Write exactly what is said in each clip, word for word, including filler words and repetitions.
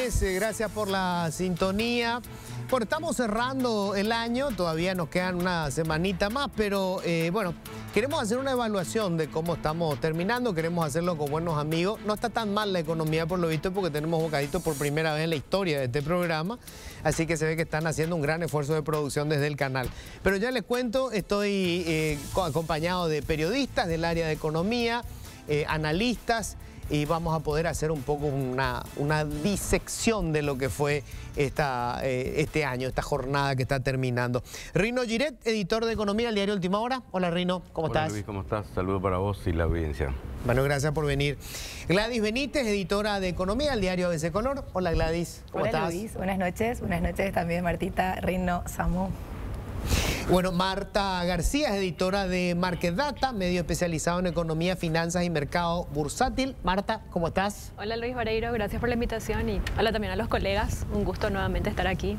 noches, eh, gracias por la sintonía. Bueno, estamos cerrando el año, todavía nos quedan una semanita más, pero eh, bueno, queremos hacer una evaluación de cómo estamos terminando, queremos hacerlo con buenos amigos. No está tan mal la economía por lo visto porque tenemos bocaditos por primera vez en la historia de este programa, así que se ve que están haciendo un gran esfuerzo de producción desde el canal. Pero ya les cuento, estoy eh, acompañado de periodistas del área de economía, eh, analistas, y vamos a poder hacer un poco una, una disección de lo que fue esta, eh, este año, esta jornada que está terminando. Rino Giret, editor de Economía del diario Última Hora. Hola Rino, ¿cómo Hola, estás? Luis, ¿cómo estás? Saludos para vos y la audiencia. Bueno, gracias por venir. Gladys Benítez, editora de Economía del diario A B C Color. Hola Gladys, ¿cómo Hola, estás? Luis, buenas noches. Buenas noches también Martita, Rino, Samu. Bueno, Marta García es editora de Market Data, medio especializado en economía, finanzas y mercado bursátil. Marta, ¿cómo estás? Hola Luis Vareiro, gracias por la invitación y hola también a los colegas. Un gusto nuevamente estar aquí.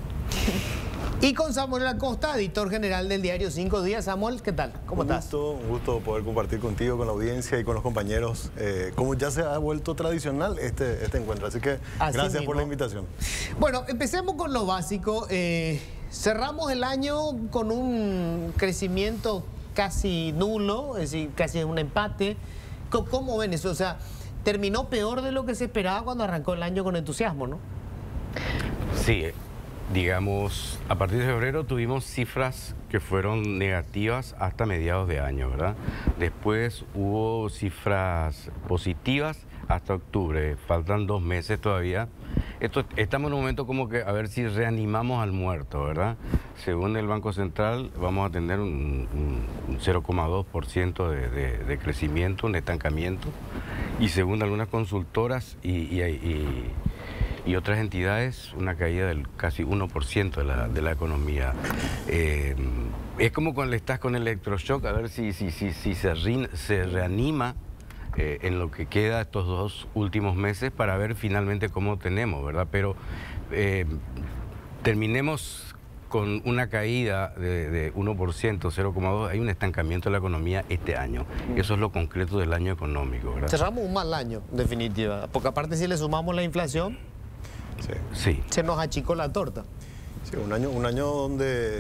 Y con Samuel Acosta, editor general del diario Cinco Días. Samuel, ¿qué tal? ¿Cómo un estás? Gusto, un gusto poder compartir contigo, con la audiencia y con los compañeros. Eh, como ya se ha vuelto tradicional este, este encuentro, así que Así gracias mismo. por la invitación. Bueno, empecemos con lo básico. Eh, cerramos el año con un crecimiento casi nulo, es decir, casi un empate. ¿Cómo, cómo ven eso? O sea, terminó peor de lo que se esperaba cuando arrancó el año con entusiasmo, ¿no? Sí, digamos, a partir de febrero tuvimos cifras que fueron negativas hasta mediados de año, ¿verdad? Después hubo cifras positivas hasta octubre, faltan dos meses todavía. Esto, estamos en un momento como que a ver si reanimamos al muerto, ¿verdad? Según el Banco Central vamos a tener un, un cero coma dos por ciento de, de, de crecimiento, un estancamiento, y según algunas consultoras y, y, y, y otras entidades, una caída del casi uno por ciento de la, de la economía. Eh, es como cuando estás con electroshock, a ver si, si, si, si se, re, se reanima Eh, en lo que queda estos dos últimos meses para ver finalmente cómo tenemos, ¿verdad? Pero eh, terminemos con una caída de, de uno por ciento, cero coma dos por ciento, hay un estancamiento de la economía este año. Eso es lo concreto del año económico, ¿verdad? Cerramos un mal año, en definitiva, porque aparte si le sumamos la inflación, Sí. Sí. se nos achicó la torta. Sí, un año, un año donde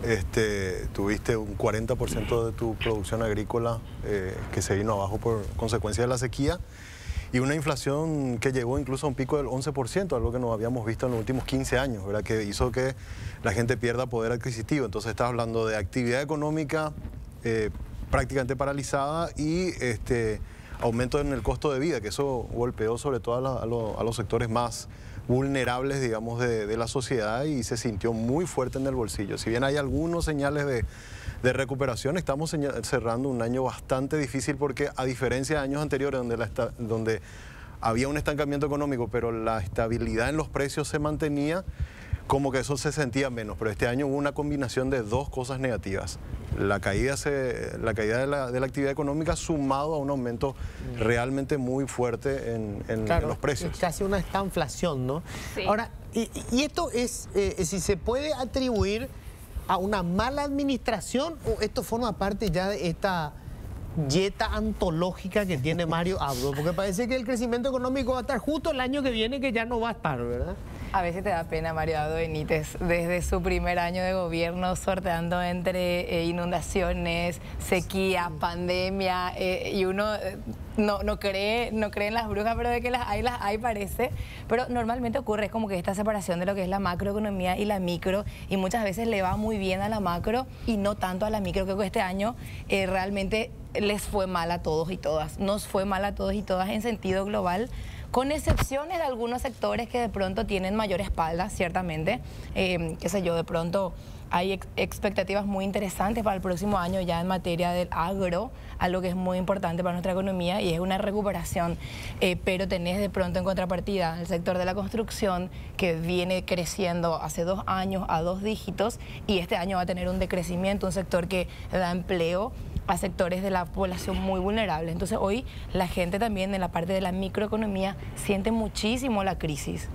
este, tuviste un cuarenta por ciento de tu producción agrícola eh, que se vino abajo por consecuencia de la sequía y una inflación que llegó incluso a un pico del once por ciento, algo que no habíamos visto en los últimos quince años, ¿verdad? Que hizo que la gente pierda poder adquisitivo. Entonces estás hablando de actividad económica eh, prácticamente paralizada y este, aumento en el costo de vida, que eso golpeó sobre todo a, la, a, lo, a los sectores más vulnerables, digamos, de, de la sociedad y se sintió muy fuerte en el bolsillo. Si bien hay algunos señales de, de recuperación, estamos cerrando un año bastante difícil porque a diferencia de años anteriores donde, la esta, donde había un estancamiento económico pero la estabilidad en los precios se mantenía, como que eso se sentía menos, pero este año hubo una combinación de dos cosas negativas. La caída, se, la caída de, la, de la actividad económica sumado a un aumento realmente muy fuerte en, en, Claro, en los precios. Es casi una estanflación, ¿no? Sí. Ahora, y, y esto es, eh, si se puede atribuir a una mala administración o esto forma parte ya de esta dieta antológica que tiene Mario Abdo, porque parece que el crecimiento económico va a estar justo el año que viene que ya no va a estar, ¿verdad? A veces te da pena Mario Abdo Benítez, desde su primer año de gobierno, sorteando entre eh, inundaciones, sequía, pandemia, eh, y uno eh, no, no, cree, no cree en las brujas, pero de que las hay, las hay parece. Pero normalmente ocurre, es como que esta separación de lo que es la macroeconomía y la micro, y muchas veces le va muy bien a la macro y no tanto a la micro. Creo que este año eh, realmente les fue mal a todos y todas, nos fue mal a todos y todas en sentido global, con excepciones de algunos sectores que de pronto tienen mayor espalda, ciertamente, eh, qué sé yo, de pronto hay ex expectativas muy interesantes para el próximo año ya en materia del agro, algo que es muy importante para nuestra economía y es una recuperación, eh, pero tenés de pronto en contrapartida el sector de la construcción que viene creciendo hace dos años a dos dígitos y este año va a tener un decrecimiento, un sector que da empleo a sectores de la población muy vulnerables. Entonces hoy la gente también en la parte de la microeconomía siente muchísimo la crisis.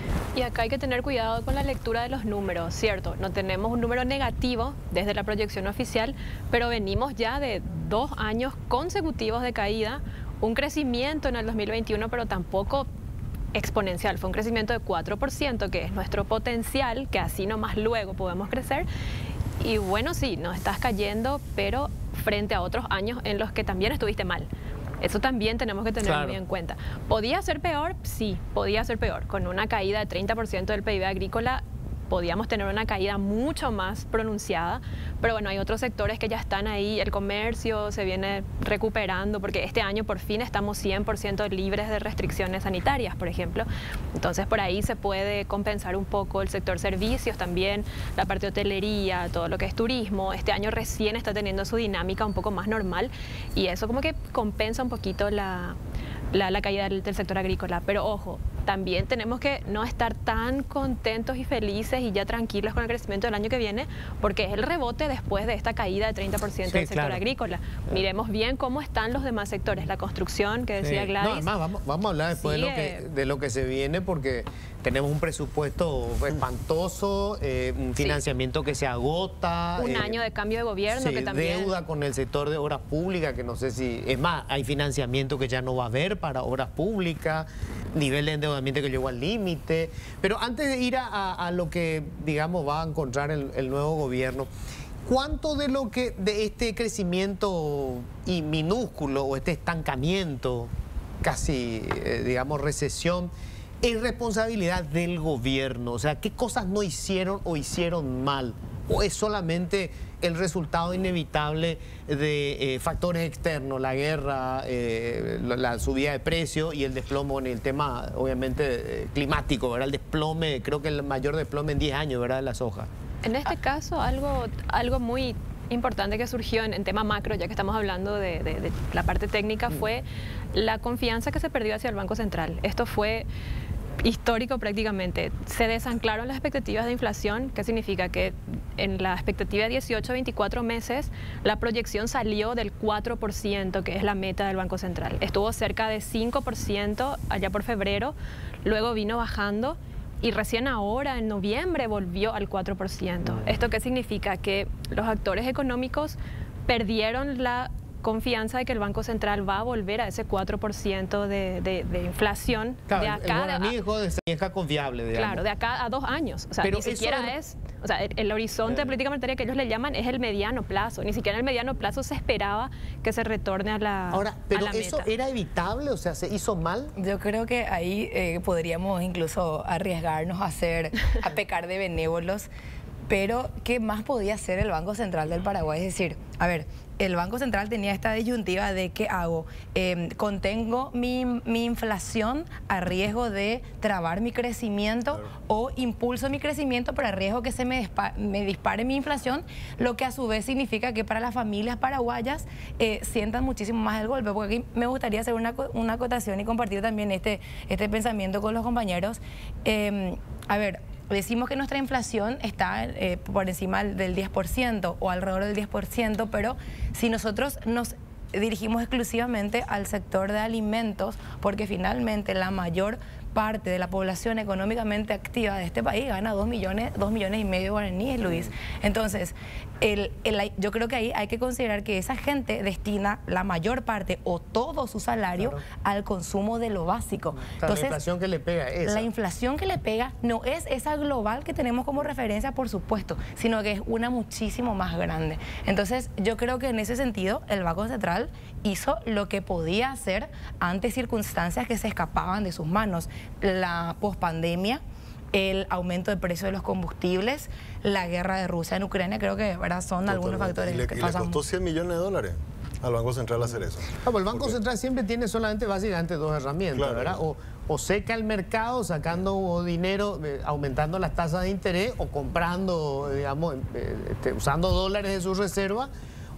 Y acá hay que tener cuidado con la lectura de los números, ¿cierto? No tenemos un número negativo desde la proyección oficial, pero venimos ya de dos años consecutivos de caída, un crecimiento en el dos mil veintiuno, pero tampoco exponencial, fue un crecimiento de cuatro por ciento, que es nuestro potencial, que así nomás luego podemos crecer. Y bueno, sí, nos estás cayendo, pero frente a otros años en los que también estuviste mal. Eso también tenemos que tener Claro. muy en cuenta. ¿Podía ser peor? Sí, podía ser peor. Con una caída de treinta por ciento del P I B agrícola, podíamos tener una caída mucho más pronunciada, pero bueno, hay otros sectores que ya están ahí, el comercio se viene recuperando, porque este año por fin estamos cien por ciento libres de restricciones sanitarias, por ejemplo, entonces por ahí se puede compensar un poco el sector servicios también, la parte de hotelería, todo lo que es turismo, este año recién está teniendo su dinámica un poco más normal y eso como que compensa un poquito la, la, la caída del, del sector agrícola, pero ojo, también tenemos que no estar tan contentos y felices y ya tranquilos con el crecimiento del año que viene, porque es el rebote después de esta caída de treinta por ciento Sí, del sector claro. agrícola. Miremos bien cómo están los demás sectores, la construcción, que decía Sí. Gladys. No, además, vamos, vamos a hablar después de, lo Sigue. que, de lo que se viene, porque tenemos un presupuesto espantoso, eh, un Sí. financiamiento que se agota. Un eh, año de cambio de gobierno sí, que también... deuda con el sector de obras públicas, que no sé si... Es más, hay financiamiento que ya no va a haber para obras públicas, nivel de endeudamiento que llegó al límite. Pero antes de ir a, a- a lo que, digamos, va a encontrar el, el nuevo gobierno, ¿cuánto de lo que de este crecimiento y minúsculo o este estancamiento, casi, eh, digamos, recesión, es responsabilidad del gobierno? O sea, ¿qué cosas no hicieron o hicieron mal? ¿O es solamente el resultado inevitable de eh, factores externos, la guerra, eh, la, la subida de precios y el desplome en el tema, obviamente, eh, climático, ¿verdad? El desplome, creo que el mayor desplome en diez años, ¿verdad?, de la soja. En este caso, algo, algo muy importante que surgió en, en tema macro, ya que estamos hablando de, de- de la parte técnica, fue la confianza que se perdió hacia el Banco Central. Esto fue histórico prácticamente. Se desanclaron las expectativas de inflación, que significa que en la expectativa de dieciocho a veinticuatro meses, la proyección salió del cuatro por ciento, que es la meta del Banco Central. Estuvo cerca de cinco por ciento allá por febrero, luego vino bajando y recién ahora, en noviembre, volvió al cuatro por ciento. ¿Esto qué significa? Que los actores económicos perdieron la confianza de que el Banco Central va a volver a ese cuatro por ciento de, de, de inflación Claro, de el acá guaraní a, dejó de ser vieja confiable, digamos. claro, de acá a dos años. O sea, Pero ni eso siquiera es- es... O sea, el, el horizonte de política monetaria que ellos le llaman es el mediano plazo. Ni siquiera en el mediano plazo se esperaba que se retorne a la Ahora, a ¿pero la eso meta. era evitable? O sea, ¿se hizo mal? Yo creo que ahí eh, podríamos incluso arriesgarnos a hacer, a pecar de benévolos, pero ¿qué más podía hacer el Banco Central del Paraguay? Es decir, a ver, el Banco Central tenía esta disyuntiva de ¿qué hago? Eh, ¿Contengo mi, mi inflación a riesgo de trabar mi crecimiento Claro. o impulso mi crecimiento pero a riesgo que se me, dispa- me dispare mi inflación? Lo que a su vez significa que para las familias paraguayas eh, sientan muchísimo más el golpe. Porque aquí me gustaría hacer una, co- una acotación y compartir también este, este pensamiento con los compañeros. Eh, a ver, decimos que nuestra inflación está eh, por encima del diez por ciento o alrededor del diez por ciento, pero si nosotros nos dirigimos exclusivamente al sector de alimentos, porque finalmente la mayor parte de la población económicamente activa de este país gana dos millones, dos millones y medio de guaraníes, Luis. Entonces, el, el- yo creo que ahí hay que considerar que esa gente destina la mayor parte o todo su salario Claro. al consumo de lo básico. O sea, la Entonces, inflación que le pega es esa. la inflación que le pega no es esa global que tenemos como referencia, por supuesto, sino que es una muchísimo más grande. Entonces, yo creo que en ese sentido, el Banco Central hizo lo que podía hacer ante circunstancias que se escapaban de sus manos. La pospandemia, el aumento de precio de los combustibles, la guerra de Rusia en Ucrania, creo que ¿verdad? son algunos Totalmente. factores Y le, que y le pasan. costó cien millones de dólares al Banco Central hacer eso. Ah, pues el Banco Porque- Central siempre tiene solamente básicamente dos herramientas, Claro. ¿verdad? O, o seca el mercado sacando dinero, eh, aumentando las tasas de interés o comprando, digamos, eh, este, usando dólares de su reserva,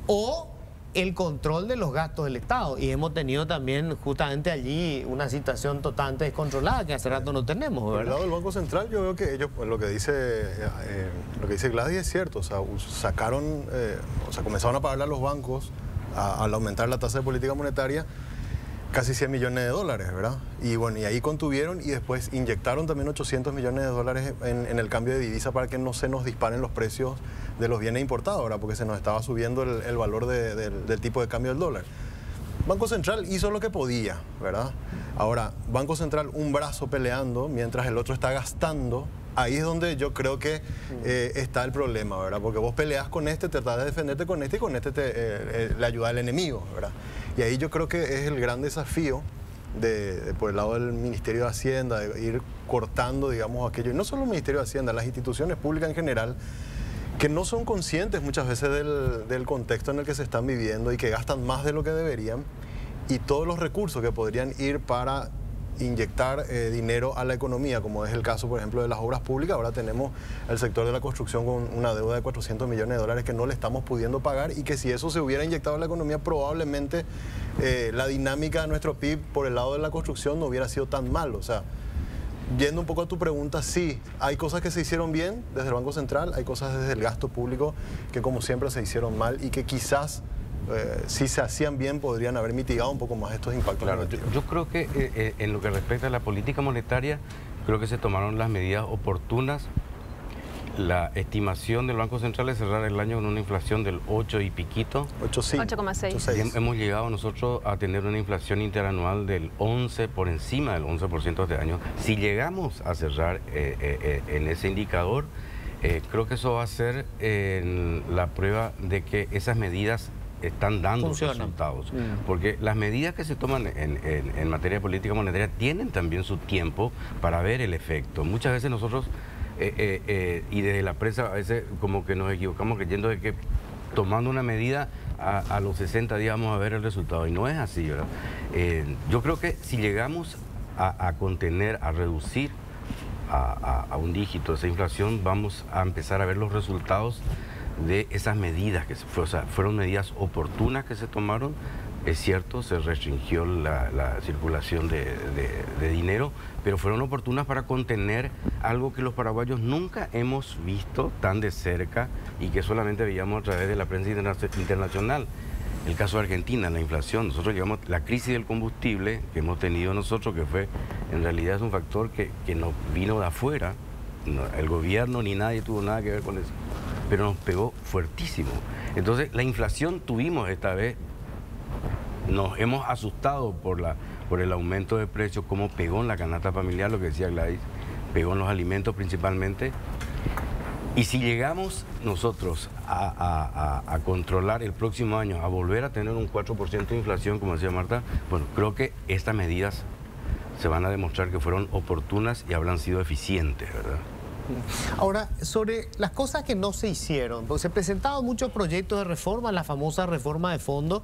o el control de los gastos del Estado. Y hemos tenido también justamente allí una situación totalmente descontrolada que hace rato no tenemos, Por el ¿verdad? lado del Banco Central, yo veo que ellos, pues, lo que dice eh, lo que dice Gladys es cierto, o sea, us- sacaron, eh, o sea, comenzaron a pagarle a los bancos a- al aumentar la tasa de política monetaria casi cien millones de dólares, ¿verdad? Y bueno, y ahí contuvieron y después inyectaron también ochocientos millones de dólares en, en el cambio de divisa para que no se nos disparen los precios de los bienes importados, ¿verdad? Porque se nos estaba subiendo el, el valor de- del, del tipo de cambio del dólar. Banco Central hizo lo que podía, ¿verdad? Ahora, Banco Central un brazo peleando mientras el otro está gastando. Ahí es donde yo creo que eh, está el problema, ¿verdad? Porque vos peleas con este, tratás de defenderte con este y con este te, eh, eh, le ayuda al enemigo, ¿verdad? Y ahí yo creo que es el gran desafío de, de, por el lado del Ministerio de Hacienda, de ir cortando, digamos, aquello. Y no solo el Ministerio de Hacienda, las instituciones públicas en general, que no son conscientes muchas veces del, del contexto en el que se están viviendo y que gastan más de lo que deberían, y todos los recursos que podrían ir para inyectar eh, dinero a la economía, como es el caso, por ejemplo, de las obras públicas. Ahora tenemos el sector de la construcción con una deuda de cuatrocientos millones de dólares que no le estamos pudiendo pagar, y que si eso se hubiera inyectado a la economía, probablemente eh, la dinámica de nuestro P I B por el lado de la construcción no hubiera sido tan mal. O sea, yendo un poco a tu pregunta, sí, hay cosas que se hicieron bien desde el Banco Central, hay cosas desde el gasto público que como siempre se hicieron mal y que quizás Eh, si se hacían bien podrían haber mitigado un poco más estos impactos. Claro, yo, yo creo que eh, eh, en lo que respecta a la política monetaria, creo que se tomaron las medidas oportunas. La estimación del Banco Central es cerrar el año con una inflación del ocho y piquito. ocho coma seis. Hemos llegado nosotros a tener una inflación interanual del once, por encima del once por ciento este año. Si llegamos a cerrar eh, eh, en ese indicador, eh, creo que eso va a ser eh, la prueba de que esas medidas están dando Funcionan. resultados. Mm. Porque las medidas que se toman en, en, en materia de política monetaria tienen también su tiempo para ver el efecto. Muchas veces nosotros, eh, eh, eh, y desde la prensa a veces como que nos equivocamos creyendo de que tomando una medida a, a los sesenta días vamos a ver el resultado. Y no es así, ¿verdad? Eh, yo creo que si llegamos a, a contener, a reducir a, a, a un dígito esa inflación, vamos a empezar a ver los resultados de esas medidas, que fue, o sea, fueron medidas oportunas que se tomaron. Es cierto, se restringió la, la circulación de, de, de dinero, pero fueron oportunas para contener algo que los paraguayos nunca hemos visto tan de cerca y que solamente veíamos a través de la prensa interna internacional. El caso de Argentina, la inflación. Nosotros llegamos, la crisis del combustible que hemos tenido nosotros, que fue, en realidad es un factor que, que nos vino de afuera. No, el gobierno ni nadie tuvo nada que ver con eso, pero nos pegó fuertísimo. Entonces, la inflación tuvimos esta vez, nos hemos asustado por, la, por el aumento de precios, cómo pegó en la canasta familiar, lo que decía Gladys, pegó en los alimentos principalmente. Y si llegamos nosotros a, a, a, a controlar el próximo año, a volver a tener un cuatro por ciento de inflación, como decía Marta, bueno, creo que estas medidas se van a demostrar que fueron oportunas y habrán sido eficientes, ¿verdad? Ahora, sobre las cosas que no se hicieron, porque se presentaron muchos proyectos de reforma, la famosa reforma de fondo,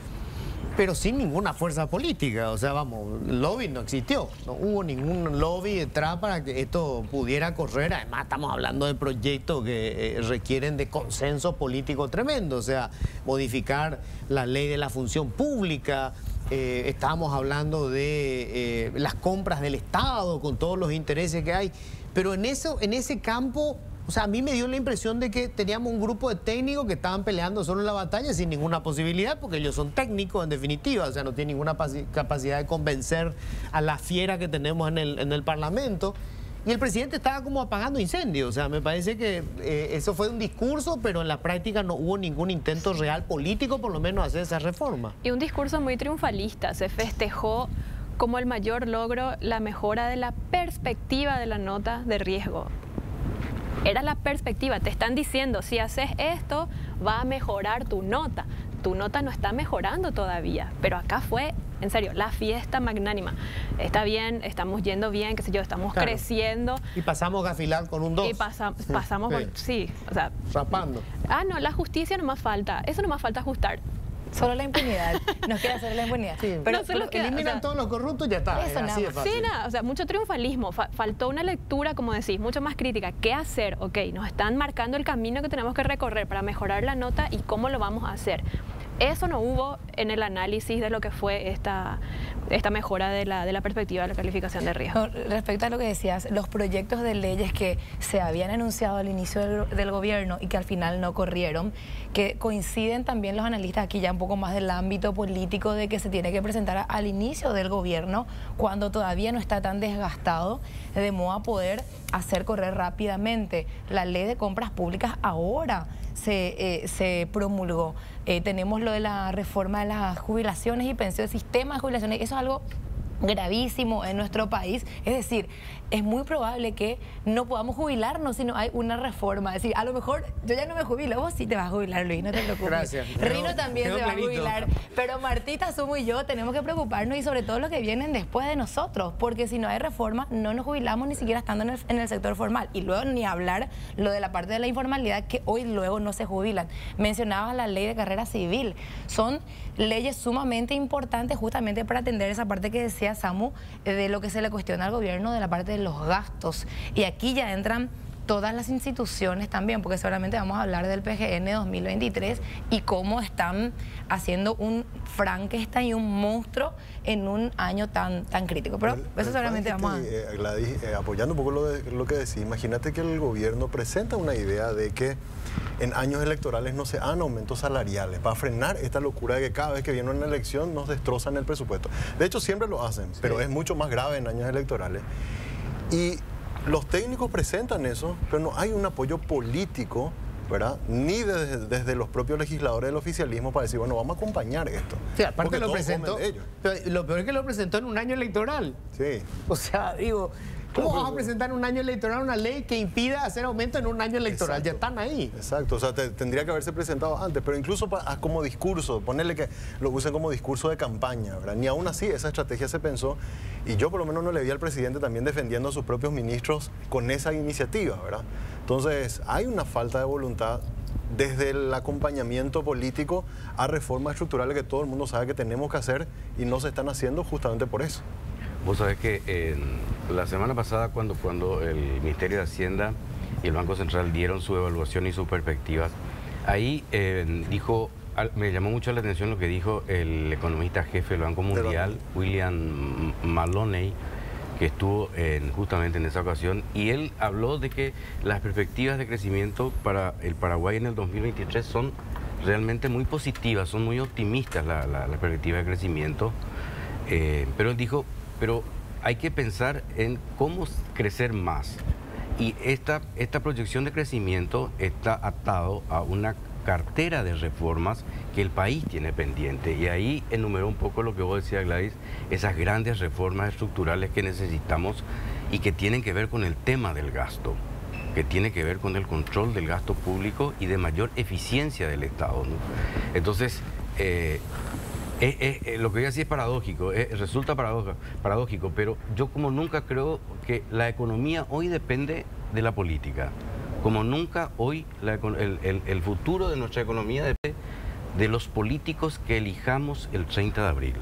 pero sin ninguna fuerza política. O sea, vamos, lobby no existió, no hubo ningún lobby detrás para que esto pudiera correr. Además, estamos hablando de proyectos que eh, requieren de consenso político tremendo, o sea, modificar la ley de la función pública. Eh, estábamos hablando de eh, las compras del Estado con todos los intereses que hay, pero en, eso, en ese campo, o sea, a mí me dio la impresión de que teníamos un grupo de técnicos que estaban peleando solo en la batalla sin ninguna posibilidad, porque ellos son técnicos en definitiva, o sea, no tienen ninguna capacidad de convencer a la fiera que tenemos en el, en el Parlamento. Y el presidente estaba como apagando incendios. O sea, me parece que eh, eso fue un discurso, pero en la práctica no hubo ningún intento real político, por lo menos, de hacer esa reforma. Y un discurso muy triunfalista. Se festejó como el mayor logro la mejora de la perspectiva de la nota de riesgo. Era la perspectiva. Te están diciendo, si haces esto, va a mejorar tu nota. Tu nota no está mejorando todavía, pero acá fue, en serio, la fiesta magnánima. Está bien, estamos yendo bien, qué sé yo, estamos claro. creciendo. Y pasamos a gafilar con un dos. Y pasa, pasamos, sí. Por, sí, o sea... Rapando. Ah, no, la justicia no más falta, eso no más falta ajustar. Solo la impunidad, nos quiere hacer la impunidad. Sí, pero no pero queda, eliminan o sea, todos los corruptos y ya está. Eso así nada. De sí, nada, o sea, mucho triunfalismo. Fa faltó una lectura, como decís, mucho más crítica. ¿Qué hacer? Ok, nos están marcando el camino que tenemos que recorrer para mejorar la nota y cómo lo vamos a hacer. Eso no hubo en el análisis de lo que fue esta, esta mejora de la, de la perspectiva de la calificación de riesgo. Respecto a lo que decías, los proyectos de leyes que se habían anunciado al inicio del, del gobierno y que al final no corrieron, que coinciden también los analistas aquí ya un poco más del ámbito político de que se tiene que presentar al inicio del gobierno cuando todavía no está tan desgastado, de modo a poder hacer correr rápidamente la ley de compras públicas ahora. se, eh, se promulgó. Eh, tenemos lo de la reforma de las jubilaciones y pensiones, sistema de jubilaciones, eso es algo gravísimo en nuestro país. Es decir, es muy probable que no podamos jubilarnos si no hay una reforma. Es decir, a lo mejor yo ya no me jubilo, vos sí te vas a jubilar, Luis, no te preocupes. Gracias. Rino Quedó- también quedó se va clarito. a jubilar. Pero Martita, Sumo y yo tenemos que preocuparnos y sobre todo los que vienen después de nosotros, porque si no hay reforma no nos jubilamos ni siquiera estando en el, en el sector formal. Y luego ni hablar lo de la parte de la informalidad que hoy luego no se jubilan. Mencionabas la ley de carrera civil. Son leyes sumamente importantes justamente para atender esa parte que decía Samu, eh, de lo que se le cuestiona al gobierno, de la parte de los gastos. Y aquí ya entran todas las instituciones también, porque seguramente vamos a hablar del P G N dos mil veintitrés y cómo están haciendo un Frankenstein y un monstruo en un año tan, tan crítico. Pero El- eso el seguramente plan vamos a... que te- eh, Gladys, eh, apoyando un poco lo, de- lo que decís, imagínate que el gobierno presenta una idea de que en años electorales no se dan aumentos salariales para frenar esta locura de que cada vez que viene una elección nos destrozan el presupuesto. De hecho, siempre lo hacen, pero es mucho más grave en años electorales. Y los técnicos presentan eso, pero no hay un apoyo político, ¿verdad? Ni desde, desde los propios legisladores del oficialismo para decir, bueno, vamos a acompañar esto. Sí, aparte Porque lo todos presentó, comen de ello. pero lo peor es que lo presentó en un año electoral. Sí. O sea, digo, ¿cómo vas a presentar en un año electoral una ley que impida hacer aumento en un año electoral? Ya están ahí. Exacto, o sea, te- tendría que haberse presentado antes, pero incluso pa- ah, como discurso, ponerle que lo usen como discurso de campaña, ¿verdad? Ni aún así esa estrategia se pensó y yo por lo menos no le vi al presidente también defendiendo a sus propios ministros con esa iniciativa, ¿verdad? Entonces, hay una falta de voluntad desde el acompañamiento político a reformas estructurales que todo el mundo sabe que tenemos que hacer y no se están haciendo justamente por eso. Vos sabés que en la semana pasada cuando, cuando el Ministerio de Hacienda y el Banco Central dieron su evaluación y sus perspectivas, ahí eh, dijo, al- me llamó mucho la atención lo que dijo el economista jefe del Banco Mundial, William Maloney, que estuvo en- justamente en esa ocasión, y él habló de que las perspectivas de crecimiento para el Paraguay en el dos mil veintitrés son realmente muy positivas, son muy optimistas la, la, la perspectiva de crecimiento, eh, pero él dijo, pero hay que pensar en cómo crecer más. Y esta, esta proyección de crecimiento está atado a una cartera de reformas que el país tiene pendiente. Y ahí enumeró un poco lo que vos decías, Gladys, esas grandes reformas estructurales que necesitamos y que tienen que ver con el tema del gasto, que tiene que ver con el control del gasto público y de mayor eficiencia del Estado, ¿no? Entonces, eh, Eh, eh, eh, lo que voy a decir es paradójico, eh, resulta paradoja- paradójico, pero yo como nunca creo que la economía hoy depende de la política. Como nunca hoy la eco- el, el- el futuro de nuestra economía depende de los políticos que elijamos el treinta de abril.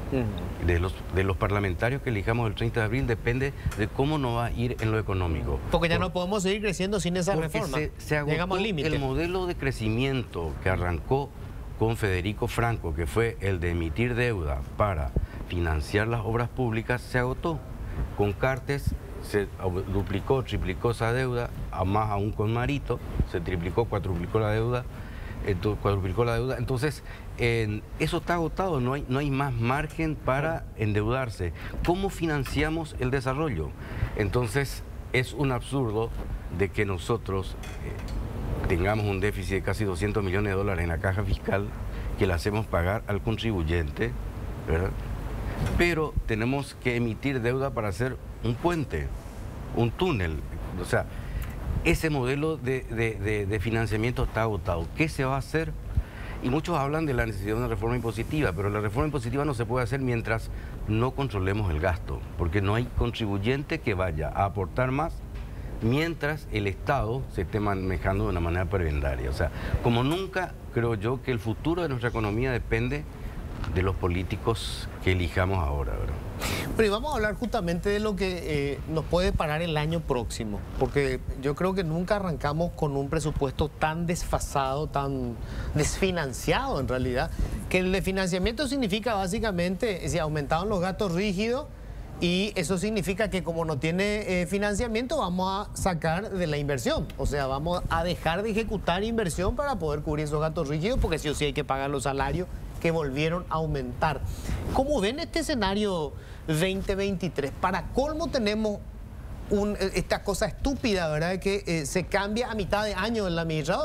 De los, de los parlamentarios que elijamos el treinta de abril depende de cómo nos va a ir en lo económico. Porque ya no podemos seguir creciendo sin esa Porque reforma. se, se agotó Llegamos al límite. el modelo de crecimiento que arrancó con Federico Franco, que fue el de emitir deuda para financiar las obras públicas, se agotó. Con Cartes se duplicó, triplicó esa deuda, a más aún con Marito, se triplicó, cuadruplicó la deuda, ento- cuadruplicó la deuda. Entonces, eh, eso está agotado, no hay, no hay más margen para endeudarse. ¿Cómo financiamos el desarrollo? Entonces, es un absurdo de que nosotros eh, tengamos un déficit de casi doscientos millones de dólares en la caja fiscal que le hacemos pagar al contribuyente, ¿verdad? Pero tenemos que emitir deuda para hacer un puente, un túnel. O sea, ese modelo de, de- de- de financiamiento está agotado. ¿Qué se va a hacer? Y muchos hablan de la necesidad de una reforma impositiva, pero la reforma impositiva no se puede hacer mientras no controlemos el gasto, porque no hay contribuyente que vaya a aportar más mientras el Estado se esté manejando de una manera prebendaria. O sea, como nunca creo yo que el futuro de nuestra economía depende de los políticos que elijamos ahora, ¿verdad? Pero y vamos a hablar justamente de lo que eh, nos puede parar el año próximo, porque yo creo que nunca arrancamos con un presupuesto tan desfasado, tan desfinanciado en realidad, que el desfinanciamiento significa básicamente, si aumentaron los gastos rígidos, y eso significa que como no tiene eh, financiamiento, vamos a sacar de la inversión. O sea, vamos a dejar de ejecutar inversión para poder cubrir esos gastos rígidos, porque sí o sí hay que pagar los salarios que volvieron a aumentar. ¿Cómo ven este escenario veinte veintitrés? Para colmo tenemos un, esta cosa estúpida, ¿verdad? Que eh, se cambia a mitad de año el administrador.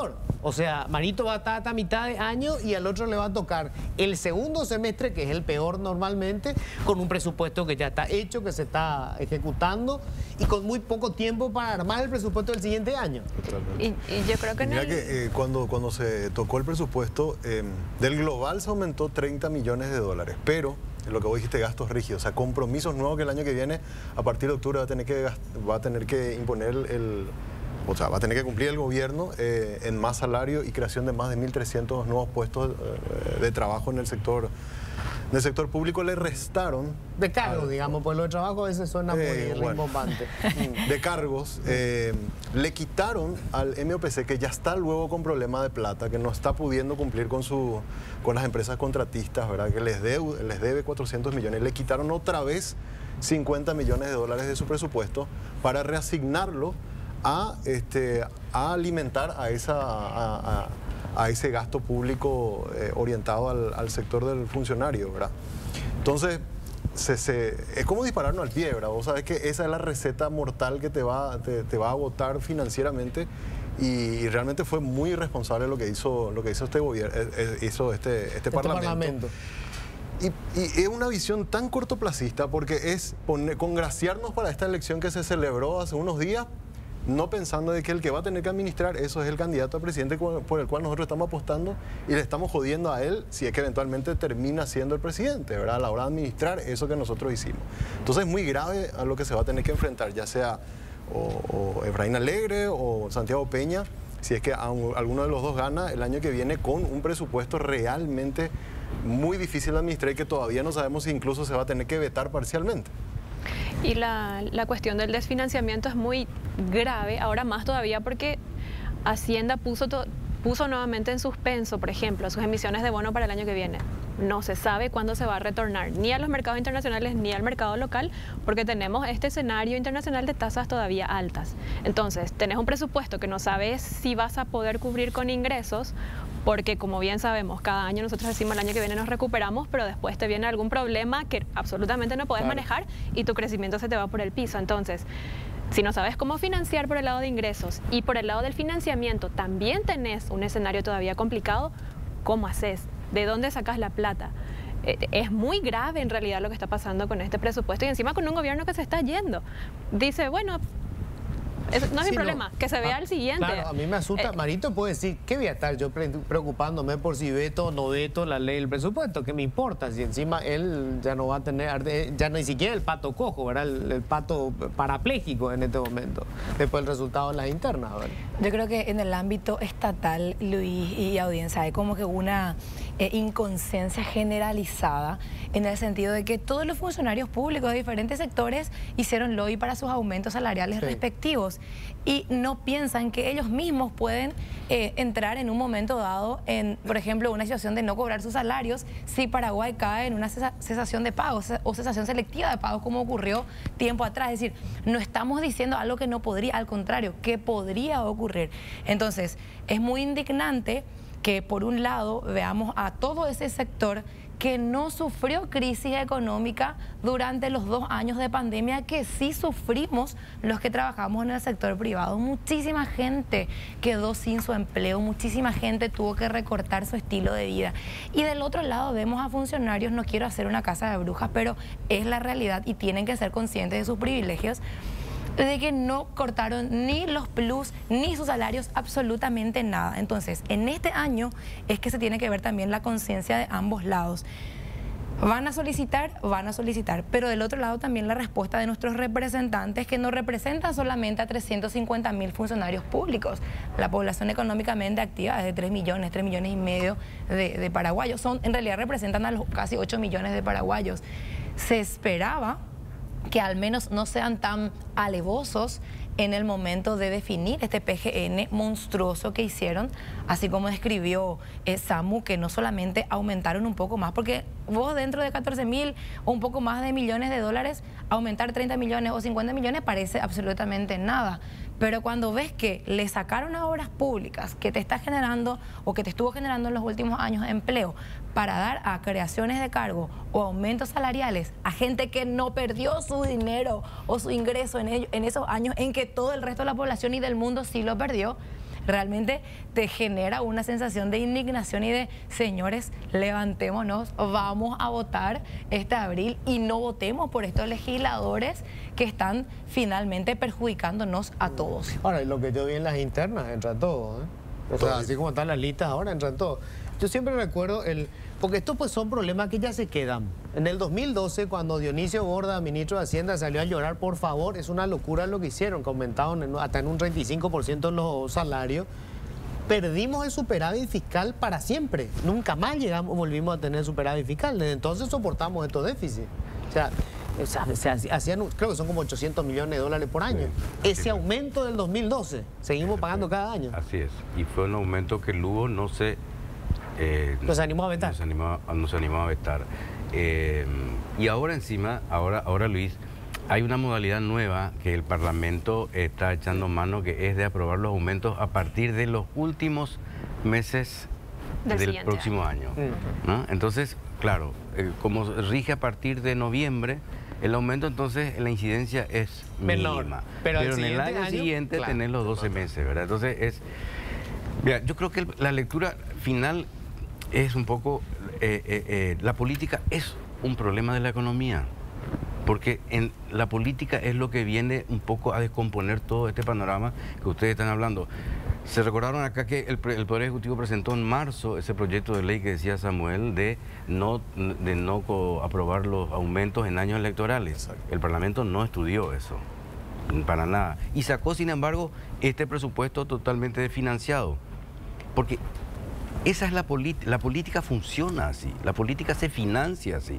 O sea, Marito va a estar hasta mitad de año y al otro le va a tocar el segundo semestre, que es el peor normalmente, con un presupuesto que ya está hecho, que se está ejecutando y con muy poco tiempo para armar el presupuesto del siguiente año. Y, y yo creo que... Mira el... que eh, cuando, cuando se tocó el presupuesto, eh, del global se aumentó treinta millones de dólares, pero lo que vos dijiste, gastos rígidos, o sea, compromisos nuevos que el año que viene, a partir de octubre va a tener que, va a tener que imponer el... el O sea, va a tener que cumplir el gobierno eh, en más salario y creación de más de mil trescientos nuevos puestos eh, de trabajo en el sector, en el sector público. Le restaron... De cargo, al, digamos, pues lo de trabajo a veces suena muy eh, rimbombante. Bueno, de cargos. Eh, le quitaron al M O P C, que ya está luego con problema de plata, que no está pudiendo cumplir con, su, con las empresas contratistas, ¿verdad? Que les debe, les debe cuatrocientos millones. Le quitaron otra vez cincuenta millones de dólares de su presupuesto para reasignarlo A, este, a alimentar a, esa, a, a, a ese gasto público eh, orientado al, al sector del funcionario, ¿verdad? Entonces, se, se, es como dispararnos al pie, ¿verdad? Vos sabés que esa es la receta mortal que te va, te, te va a agotar financieramente y, y realmente fue muy irresponsable lo que hizo, lo que hizo este gobierno, eh, hizo este, este, este parlamento. parlamento. Y, y es una visión tan cortoplacista porque es poner, congraciarnos para esta elección que se celebró hace unos días, no pensando de que el que va a tener que administrar eso es el candidato a presidente por el cual nosotros estamos apostando y le estamos jodiendo a él si es que eventualmente termina siendo el presidente, ¿verdad? A la hora de administrar eso que nosotros hicimos. Entonces es muy grave a lo que se va a tener que enfrentar, ya sea o, o Efraín Alegre o Santiago Peña, si es que a un, alguno de los dos gana el año que viene con un presupuesto realmente muy difícil de administrar y que todavía no sabemos si incluso se va a tener que vetar parcialmente. Y la, la cuestión del desfinanciamiento es muy grave, ahora más todavía porque Hacienda puso, to, puso nuevamente en suspenso, por ejemplo, sus emisiones de bono para el año que viene. No se sabe cuándo se va a retornar ni a los mercados internacionales ni al mercado local porque tenemos este escenario internacional de tasas todavía altas. Entonces, tenés un presupuesto que no sabes si vas a poder cubrir con ingresos porque, como bien sabemos, cada año nosotros decimos el año que viene nos recuperamos, pero después te viene algún problema que absolutamente no puedes claro. manejar y tu crecimiento se te va por el piso. Entonces, si no sabes cómo financiar por el lado de ingresos y por el lado del financiamiento también tenés un escenario todavía complicado, ¿cómo haces? ¿De dónde sacas la plata? Eh, es muy grave en realidad lo que está pasando con este presupuesto y encima con un gobierno que se está yendo. Dice, bueno... Eso no es sí, mi problema, no. que se vea ah, el siguiente. Claro, a mí me asusta. Eh, Marito puede decir, ¿qué voy a estar yo preocupándome por si veto o no veto la ley del presupuesto? ¿Qué me importa? Si encima él ya no va a tener, ya ni siquiera el pato cojo, ¿verdad? El, el pato parapléjico en este momento, después del resultado de las internas, ¿verdad? Yo creo que en el ámbito estatal, Luis y audiencia, hay como que una eh, inconsciencia generalizada en el sentido de que todos los funcionarios públicos de diferentes sectores hicieron lobby para sus aumentos salariales sí. respectivos y no piensan que ellos mismos pueden eh, entrar en un momento dado en, por ejemplo, una situación de no cobrar sus salarios si Paraguay cae en una cesación de pagos o cesación selectiva de pagos como ocurrió tiempo atrás. Es decir, no estamos diciendo algo que no podría, al contrario, que podría ocurrir. Entonces, es muy indignante que por un lado veamos a todo ese sector que no sufrió crisis económica durante los dos años de pandemia que sí sufrimos los que trabajamos en el sector privado. Muchísima gente quedó sin su empleo, muchísima gente tuvo que recortar su estilo de vida. Y del otro lado vemos a funcionarios, no quiero hacer una casa de brujas, pero es la realidad y tienen que ser conscientes de sus privilegios, de que no cortaron ni los plus ni sus salarios, absolutamente nada. Entonces, en este año es que se tiene que ver también la conciencia de ambos lados. Van a solicitar, van a solicitar, pero del otro lado también la respuesta de nuestros representantes que no representan solamente a trescientos cincuenta mil funcionarios públicos. La población económicamente activa es de tres millones, tres millones y medio de, de paraguayos. Son, en realidad representan a los casi ocho millones de paraguayos. Se esperaba que al menos no sean tan alevosos en el momento de definir este P G N monstruoso que hicieron, así como describió eh, Samu, que no solamente aumentaron un poco más, porque vos dentro de catorce mil o un poco más de millones de dólares, aumentar treinta millones o cincuenta millones parece absolutamente nada. Pero cuando ves que le sacaron a obras públicas que te está generando o que te estuvo generando en los últimos años empleo para dar a creaciones de cargo o aumentos salariales a gente que no perdió su dinero o su ingreso en, ello, en esos años en que todo el resto de la población y del mundo sí lo perdió, realmente te genera una sensación de indignación y de, señores, levantémonos, vamos a votar este abril y no votemos por estos legisladores que están finalmente perjudicándonos a todos. Ahora, lo que yo vi en las internas, entra todo, ¿eh? O sea, así como están las listas ahora, entran todo. Yo siempre recuerdo el... Porque estos pues son problemas que ya se quedan. En el dos mil doce, cuando Dionisio Borda, ministro de Hacienda, salió a llorar, por favor, es una locura lo que hicieron, que aumentaron en, hasta en un treinta y cinco por ciento los salarios. Perdimos el superávit fiscal para siempre. Nunca más llegamos, volvimos a tener superávit fiscal. Desde entonces soportamos estos déficits. O sea, o sea, se hacían, creo que son como ochocientos millones de dólares por año. Sí, ese aumento del dos mil doce, seguimos pagando cada año. Así es. Y fue un aumento que Lugo no se... Eh, nos animó a vetar. Nos animó, nos animó a vetar. Eh, y ahora encima, ahora, ahora Luis, hay una modalidad nueva que el Parlamento está echando mano, que es de aprobar los aumentos a partir de los últimos meses del, del próximo año. año uh-huh. ¿no? Entonces, claro, eh, como rige a partir de noviembre, el aumento entonces la incidencia es menor, mínima. pero, pero en el año, año siguiente claro, tenés los doce meses, ¿verdad? Entonces es... Mira, yo creo que el, la lectura final es un poco... Eh, eh, eh, la política es un problema de la economía. Porque en la política es lo que viene un poco a descomponer todo este panorama que ustedes están hablando. Se recordaron acá que el, el Poder Ejecutivo presentó en marzo ese proyecto de ley que decía Samuel de no, de no aprobar los aumentos en años electorales. Exacto. El Parlamento no estudió eso, para nada. Y sacó, sin embargo, este presupuesto totalmente desfinanciado. Porque esa es la política. La política funciona así. La política se financia así.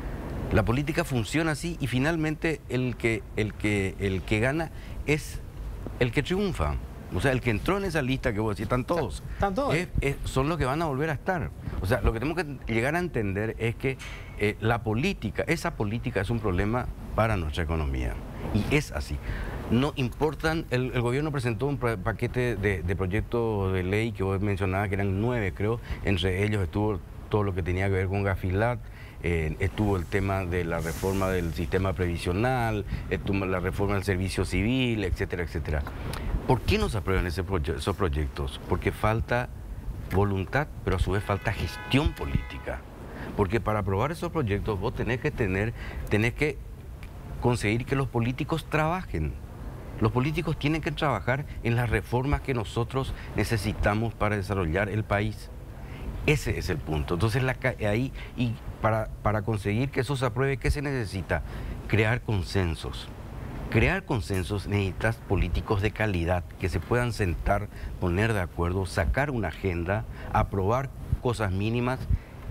La política funciona así y finalmente el que, el que, el que gana es el que triunfa. O sea, el que entró en esa lista que vos decís, están todos. Están todos. Es, es, son los que van a volver a estar. O sea, lo que tenemos que llegar a entender es que eh, la política, esa política es un problema para nuestra economía. Y es así. No importan, el, el gobierno presentó un paquete de, de proyectos de ley que vos mencionabas, que eran nueve, creo. Entre ellos estuvo todo lo que tenía que ver con Gafilat. Eh, estuvo el tema de la reforma del sistema previsional, estuvo la reforma del servicio civil, etcétera, etcétera. ¿Por qué no se aprueban ese proye esos proyectos? Porque falta voluntad, pero a su vez falta gestión política. Porque para aprobar esos proyectos vos tenés que tener, tenés que conseguir que los políticos trabajen. Los políticos tienen que trabajar en las reformas que nosotros necesitamos para desarrollar el país. Ese es el punto. Entonces, la, ahí, y para, para conseguir que eso se apruebe, ¿qué se necesita? Crear consensos. Crear consensos necesitas políticos de calidad que se puedan sentar, poner de acuerdo, sacar una agenda, aprobar cosas mínimas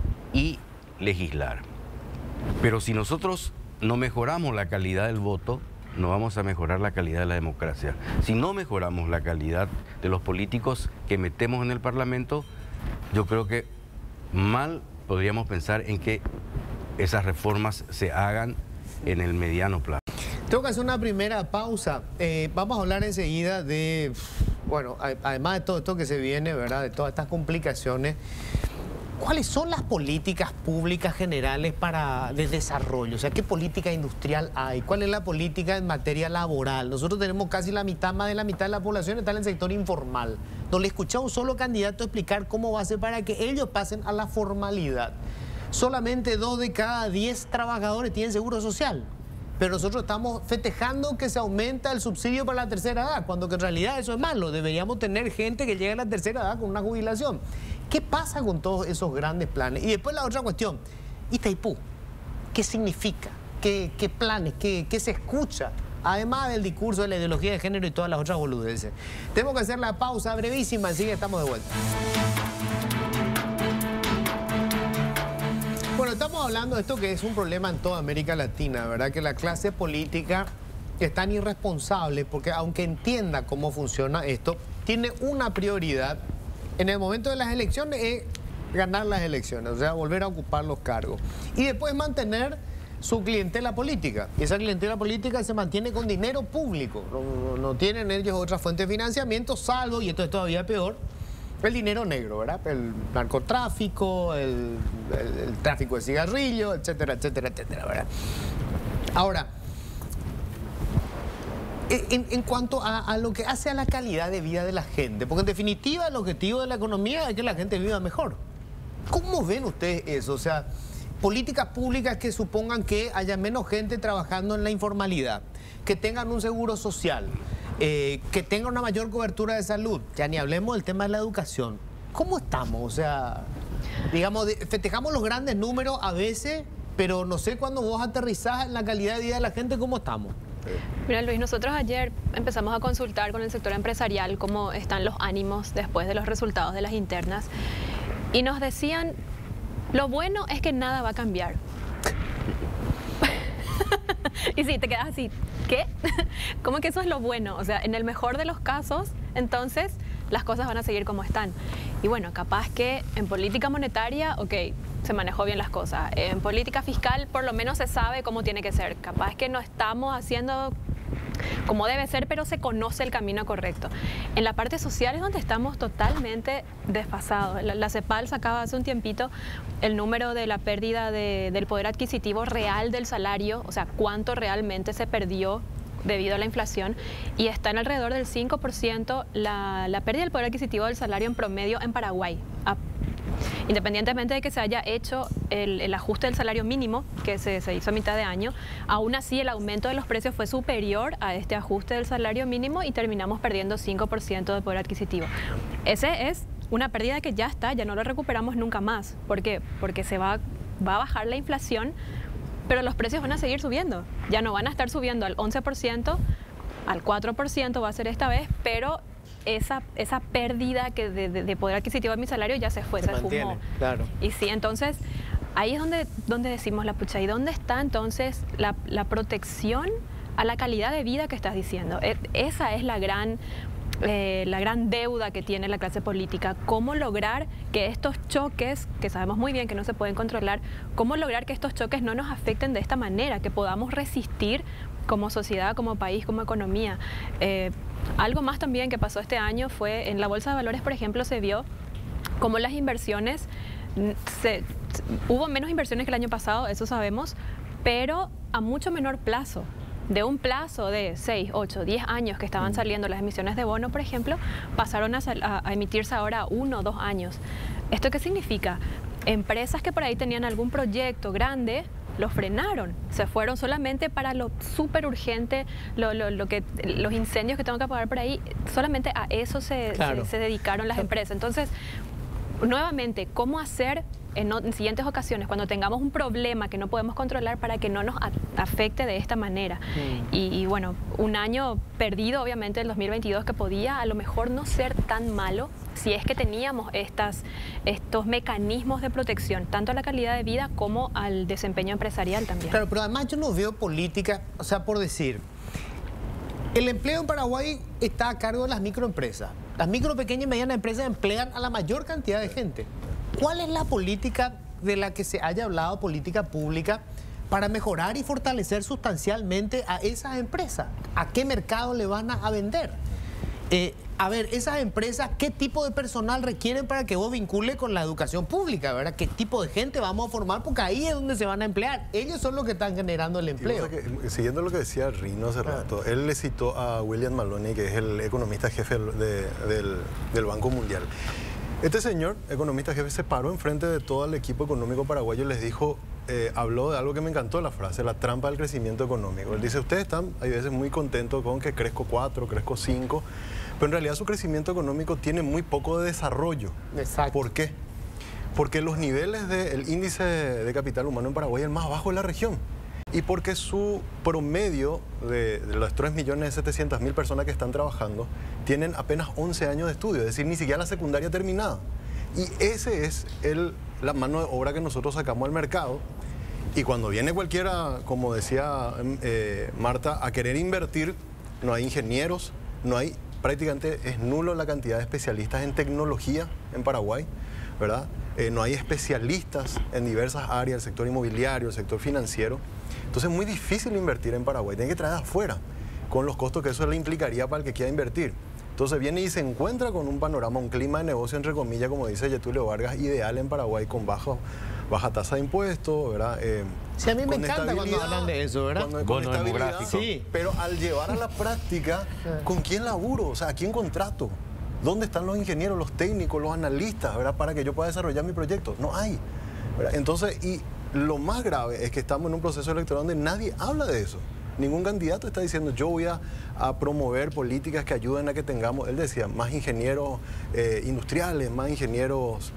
y legislar. Pero si nosotros no mejoramos la calidad del voto, no vamos a mejorar la calidad de la democracia. Si no mejoramos la calidad de los políticos que metemos en el Parlamento, yo creo que mal podríamos pensar en que esas reformas se hagan en el mediano plazo. Tengo que hacer una primera pausa. Eh, vamos a hablar enseguida de, bueno, además de todo esto que se viene, ¿verdad? De todas estas complicaciones, ¿cuáles son las políticas públicas generales para de desarrollo? O sea, ¿qué política industrial hay? ¿Cuál es la política en materia laboral? Nosotros tenemos casi la mitad, más de la mitad de la población está en el sector informal. No le escuché a un solo candidato explicar cómo va a ser para que ellos pasen a la formalidad. Solamente dos de cada diez trabajadores tienen seguro social. Pero nosotros estamos festejando que se aumenta el subsidio para la tercera edad, cuando que en realidad eso es malo. Deberíamos tener gente que llegue a la tercera edad con una jubilación. ¿Qué pasa con todos esos grandes planes? Y después la otra cuestión, Itaipú, ¿qué significa? ¿Qué, qué planes? ¿Qué, qué se escucha? Además del discurso de la ideología de género y todas las otras boludeces. Tenemos que hacer la pausa brevísima, así que estamos de vuelta. Bueno, estamos hablando de esto que es un problema en toda América Latina, ¿verdad? Que la clase política es tan irresponsable porque aunque entienda cómo funciona esto, tiene una prioridad en el momento de las elecciones es ganar las elecciones, o sea, volver a ocupar los cargos. Y después mantener su clientela política. Y esa clientela política se mantiene con dinero público. No, no tienen ellos otra fuente de financiamiento, salvo, y esto es todavía peor, el dinero negro, ¿verdad? El narcotráfico, el, el, el tráfico de cigarrillos, etcétera, etcétera, etcétera, ¿verdad? Ahora, En, en cuanto a, a lo que hace a la calidad de vida de la gente, porque en definitiva el objetivo de la economía es que la gente viva mejor. ¿Cómo ven ustedes eso? O sea, políticas públicas que supongan que haya menos gente trabajando en la informalidad, que tengan un seguro social, eh, que tengan una mayor cobertura de salud, ya ni hablemos del tema de la educación. ¿Cómo estamos? O sea, digamos, de, festejamos los grandes números a veces, pero no sé cuando vos aterrizás en la calidad de vida de la gente, ¿cómo estamos? Mira, Luis, nosotros ayer empezamos a consultar con el sector empresarial cómo están los ánimos después de los resultados de las internas y nos decían, lo bueno es que nada va a cambiar. Y sí, te quedas así, ¿qué? ¿Cómo que eso es lo bueno? O sea, en el mejor de los casos, entonces las cosas van a seguir como están. Y bueno, capaz que en política monetaria, ok, se manejó bien las cosas. En política fiscal, por lo menos se sabe cómo tiene que ser. Capaz que no estamos haciendo como debe ser, pero se conoce el camino correcto. En la parte social es donde estamos totalmente desfasados. La, la CEPAL sacaba hace un tiempito el número de la pérdida de, del poder adquisitivo real del salario, o sea, cuánto realmente se perdió debido a la inflación, y está en alrededor del cinco por ciento la, la pérdida del poder adquisitivo del salario en promedio en Paraguay. A, independientemente de que se haya hecho el, el ajuste del salario mínimo, que se, se hizo a mitad de año, aún así el aumento de los precios fue superior a este ajuste del salario mínimo y terminamos perdiendo cinco por ciento de poder adquisitivo. Ese es una pérdida que ya está, ya no lo recuperamos nunca más. ¿Por qué? Porque se va, va a bajar la inflación, pero los precios van a seguir subiendo. Ya no van a estar subiendo al once por ciento, al cuatro por ciento va a ser esta vez, pero esa, esa pérdida que de, de, de poder adquisitivo de mi salario ya se fue, se, se fumó. Claro. Y sí, entonces, ahí es donde, donde decimos la pucha, ¿y dónde está entonces la, la protección a la calidad de vida que estás diciendo? Esa es la gran... Eh, la gran deuda que tiene la clase política, cómo lograr que estos choques, que sabemos muy bien que no se pueden controlar, cómo lograr que estos choques no nos afecten de esta manera, que podamos resistir como sociedad, como país, como economía. Eh, algo más también que pasó este año fue, en la Bolsa de Valores, por ejemplo, se vio cómo las inversiones, se, hubo menos inversiones que el año pasado, eso sabemos, pero a mucho menor plazo. De un plazo de seis, ocho, diez años que estaban saliendo las emisiones de bono, por ejemplo, pasaron a, a, a emitirse ahora uno o dos años. ¿Esto qué significa? Empresas que por ahí tenían algún proyecto grande, lo frenaron. Se fueron solamente para lo súper urgente, lo, lo, lo que, los incendios que tengo que apagar por ahí, solamente a eso se, claro. se, se dedicaron las empresas. Entonces, nuevamente, ¿cómo hacer en, en siguientes ocasiones, cuando tengamos un problema que no podemos controlar, para que no nos a, afecte de esta manera? Mm. Y, y bueno, un año perdido, obviamente, el dos mil veintidós, que podía a lo mejor no ser tan malo si es que teníamos estas, estos mecanismos de protección, tanto a la calidad de vida como al desempeño empresarial también. Claro, pero además yo no veo política, o sea, por decir, el empleo en Paraguay está a cargo de las microempresas. Las micro, pequeñas y medianas empresas emplean a la mayor cantidad de gente. ¿Cuál es la política de la que se haya hablado, política pública, para mejorar y fortalecer sustancialmente a esas empresas? ¿A qué mercado le van a vender? Eh, a ver, esas empresas, ¿qué tipo de personal requieren para que vos vincule con la educación pública, ¿verdad? ¿Qué tipo de gente vamos a formar? Porque ahí es donde se van a emplear. Ellos son los que están generando el empleo. O sea que, siguiendo lo que decía Rino hace rato, él le citó a William Maloney, que es el economista jefe de, del, del Banco Mundial. Este señor, economista jefe, se paró enfrente de todo el equipo económico paraguayo y les dijo, eh, habló de algo que me encantó la frase, la trampa del crecimiento económico. Él dice, ustedes están, hay veces, muy contentos con que crezco cuatro, crezco cinco, pero en realidad su crecimiento económico tiene muy poco de desarrollo. Exacto. ¿Por qué? Porque los niveles del índice de capital humano en Paraguay es el más bajo de la región. Y porque su promedio de, de los tres millones setecientas mil personas que están trabajando tienen apenas once años de estudio, es decir, ni siquiera la secundaria terminada. Y ese es el, la mano de obra que nosotros sacamos al mercado. Y cuando viene cualquiera, como decía eh, Marta, a querer invertir, no hay ingenieros, no hay, prácticamente es nulo la cantidad de especialistas en tecnología en Paraguay, ¿verdad? Eh, no hay especialistas en diversas áreas, el sector inmobiliario, el sector financiero. Entonces es muy difícil invertir en Paraguay, tiene que traer de afuera, con los costos que eso le implicaría para el que quiera invertir. Entonces viene y se encuentra con un panorama, un clima de negocio, entre comillas, como dice Getúlio Vargas, ideal en Paraguay, con bajo, baja tasa de impuestos, ¿verdad? Eh, sí, a mí me encanta cuando hablan de eso, ¿verdad? Cuando, Bono con estabilidad, demográfico. sí. Pero al llevar a la práctica, ¿con quién laburo? O sea, ¿a quién contrato? ¿Dónde están los ingenieros, los técnicos, los analistas, ¿verdad? Para que yo pueda desarrollar mi proyecto? No hay, ¿verdad? Entonces, y lo más grave es que estamos en un proceso electoral donde nadie habla de eso. Ningún candidato está diciendo yo voy a, a promover políticas que ayuden a que tengamos, él decía, más ingenieros eh, industriales, más ingenieros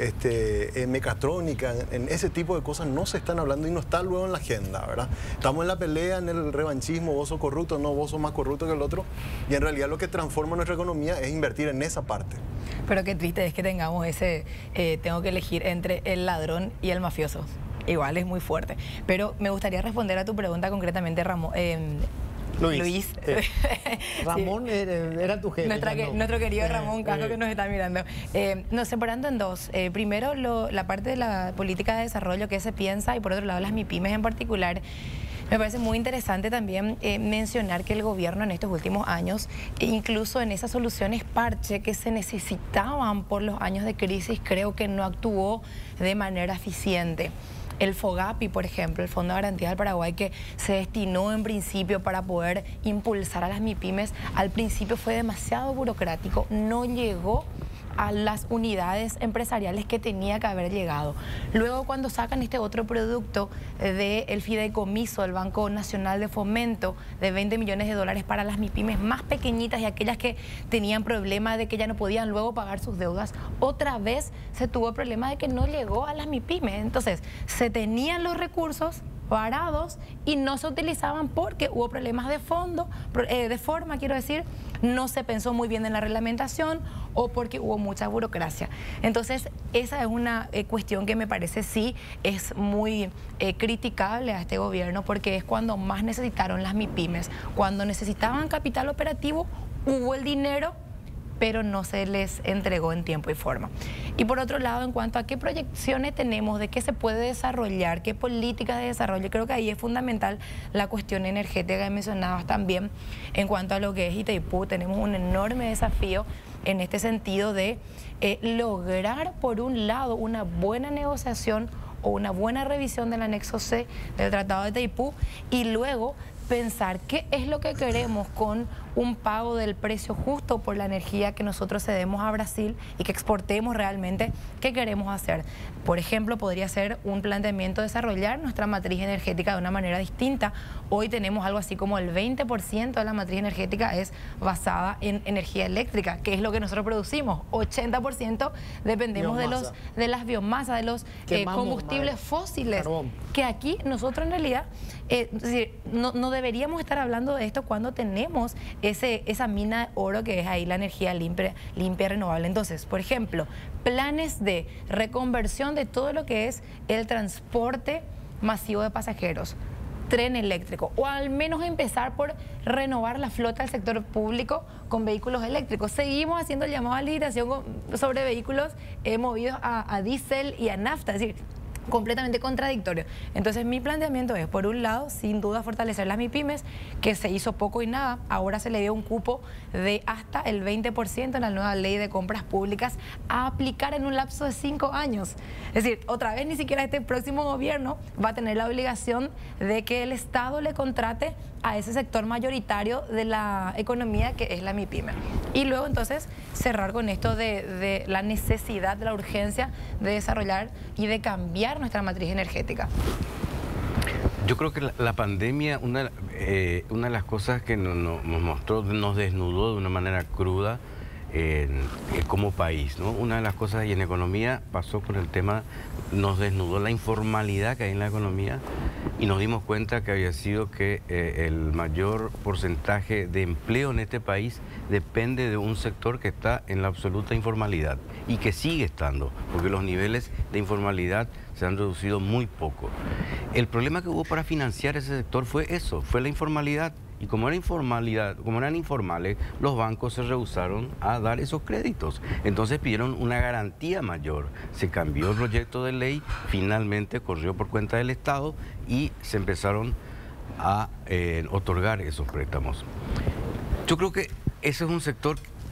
este, en mecatrónica, en, en ese tipo de cosas no se están hablando y no está luego en la agenda, ¿verdad? Estamos en la pelea, en el revanchismo, vos sos corrupto, no, vos sos más corrupto que el otro, y en realidad lo que transforma nuestra economía es invertir en esa parte. Pero qué triste es que tengamos ese, eh, tengo que elegir entre el ladrón y el mafioso. Igual es muy fuerte. Pero me gustaría responder a tu pregunta concretamente, Ramón. Eh, Luis. Luis. Eh, Ramón Sí. era, era tu jefe. Nuestra, ya que- no. nuestro querido Eh, Ramón Casco eh, que nos está mirando. Eh, nos separando en dos. Eh, primero, lo- la parte de la política de desarrollo que se piensa y por otro lado las MIPYMES en particular. Me parece muy interesante también eh, mencionar que el gobierno en estos últimos años, incluso en esas soluciones parche que se necesitaban por los años de crisis, creo que no actuó de manera eficiente. El FOGAPI, por ejemplo, el Fondo de Garantía del Paraguay, que se destinó en principio para poder impulsar a las MIPYMES, al principio fue demasiado burocrático, no llegó a las unidades empresariales que tenía que haber llegado. Luego, cuando sacan este otro producto del fideicomiso del Banco Nacional de Fomento de veinte millones de dólares para las MIPYMES más pequeñitas y aquellas que tenían problema de que ya no podían luego pagar sus deudas, otra vez se tuvo el problema de que no llegó a las MIPYMES. Entonces, se tenían los recursos parados y no se utilizaban porque hubo problemas de fondo, eh, de forma, quiero decir, no se pensó muy bien en la reglamentación o porque hubo mucha burocracia. Entonces, esa es una eh, cuestión que me parece sí es muy eh, criticable a este gobierno porque es cuando más necesitaron las MIPYMES, cuando necesitaban capital operativo, hubo el dinero, pero no se les entregó en tiempo y forma. Y por otro lado, en cuanto a qué proyecciones tenemos, de qué se puede desarrollar, qué políticas de desarrollo, creo que ahí es fundamental la cuestión energética que mencionabas también. En cuanto a lo que es Itaipú, tenemos un enorme desafío en este sentido de eh, lograr, por un lado, una buena negociación o una buena revisión del anexo C del Tratado de Itaipú y luego pensar qué es lo que queremos con un pago del precio justo por la energía que nosotros cedemos a Brasil y que exportemos realmente, ¿qué queremos hacer? Por ejemplo, podría ser un planteamiento de desarrollar nuestra matriz energética de una manera distinta. Hoy tenemos algo así como el veinte por ciento de la matriz energética es basada en energía eléctrica, que es lo que nosotros producimos. ochenta por ciento dependemos de, los, de las biomasas, de los eh, combustibles madre. fósiles, Carbón. que aquí nosotros en realidad eh, es decir, no, no deberíamos estar hablando de esto cuando tenemos ese, esa mina de oro que es ahí la energía limpia, limpia y renovable. Entonces, por ejemplo, planes de reconversión de todo lo que es el transporte masivo de pasajeros, tren eléctrico, o al menos empezar por renovar la flota del sector público con vehículos eléctricos. Seguimos haciendo el llamado a licitación con, sobre vehículos eh, movidos a, a diésel y a nafta, es decir, completamente contradictorio. Entonces mi planteamiento es, por un lado, sin duda fortalecer las MIPYMES, que se hizo poco y nada, ahora se le dio un cupo de hasta el veinte por ciento en la nueva ley de compras públicas a aplicar en un lapso de cinco años. Es decir, otra vez ni siquiera este próximo gobierno va a tener la obligación de que el Estado le contrate a ese sector mayoritario de la economía que es la MIPYME. Y luego entonces cerrar con esto de, de la necesidad, de la urgencia de desarrollar y de cambiar nuestra matriz energética. Yo creo que la, la pandemia, una, eh, una de las cosas que nos, nos mostró, nos desnudó de una manera cruda eh, eh, como país, ¿no? Una de las cosas, y en economía pasó con el tema, nos desnudó la informalidad que hay en la economía y nos dimos cuenta que había sido que eh, el mayor porcentaje de empleo en este país depende de un sector que está en la absoluta informalidad y que sigue estando, porque los niveles de informalidad se han reducido muy poco. El problema que hubo para financiar ese sector fue eso, fue la informalidad. Y como era informalidad, como eran informales, los bancos se rehusaron a dar esos créditos. Entonces pidieron una garantía mayor. Se cambió el proyecto de ley, finalmente corrió por cuenta del Estado y se empezaron a eh, otorgar esos préstamos. Yo creo que ese es un sector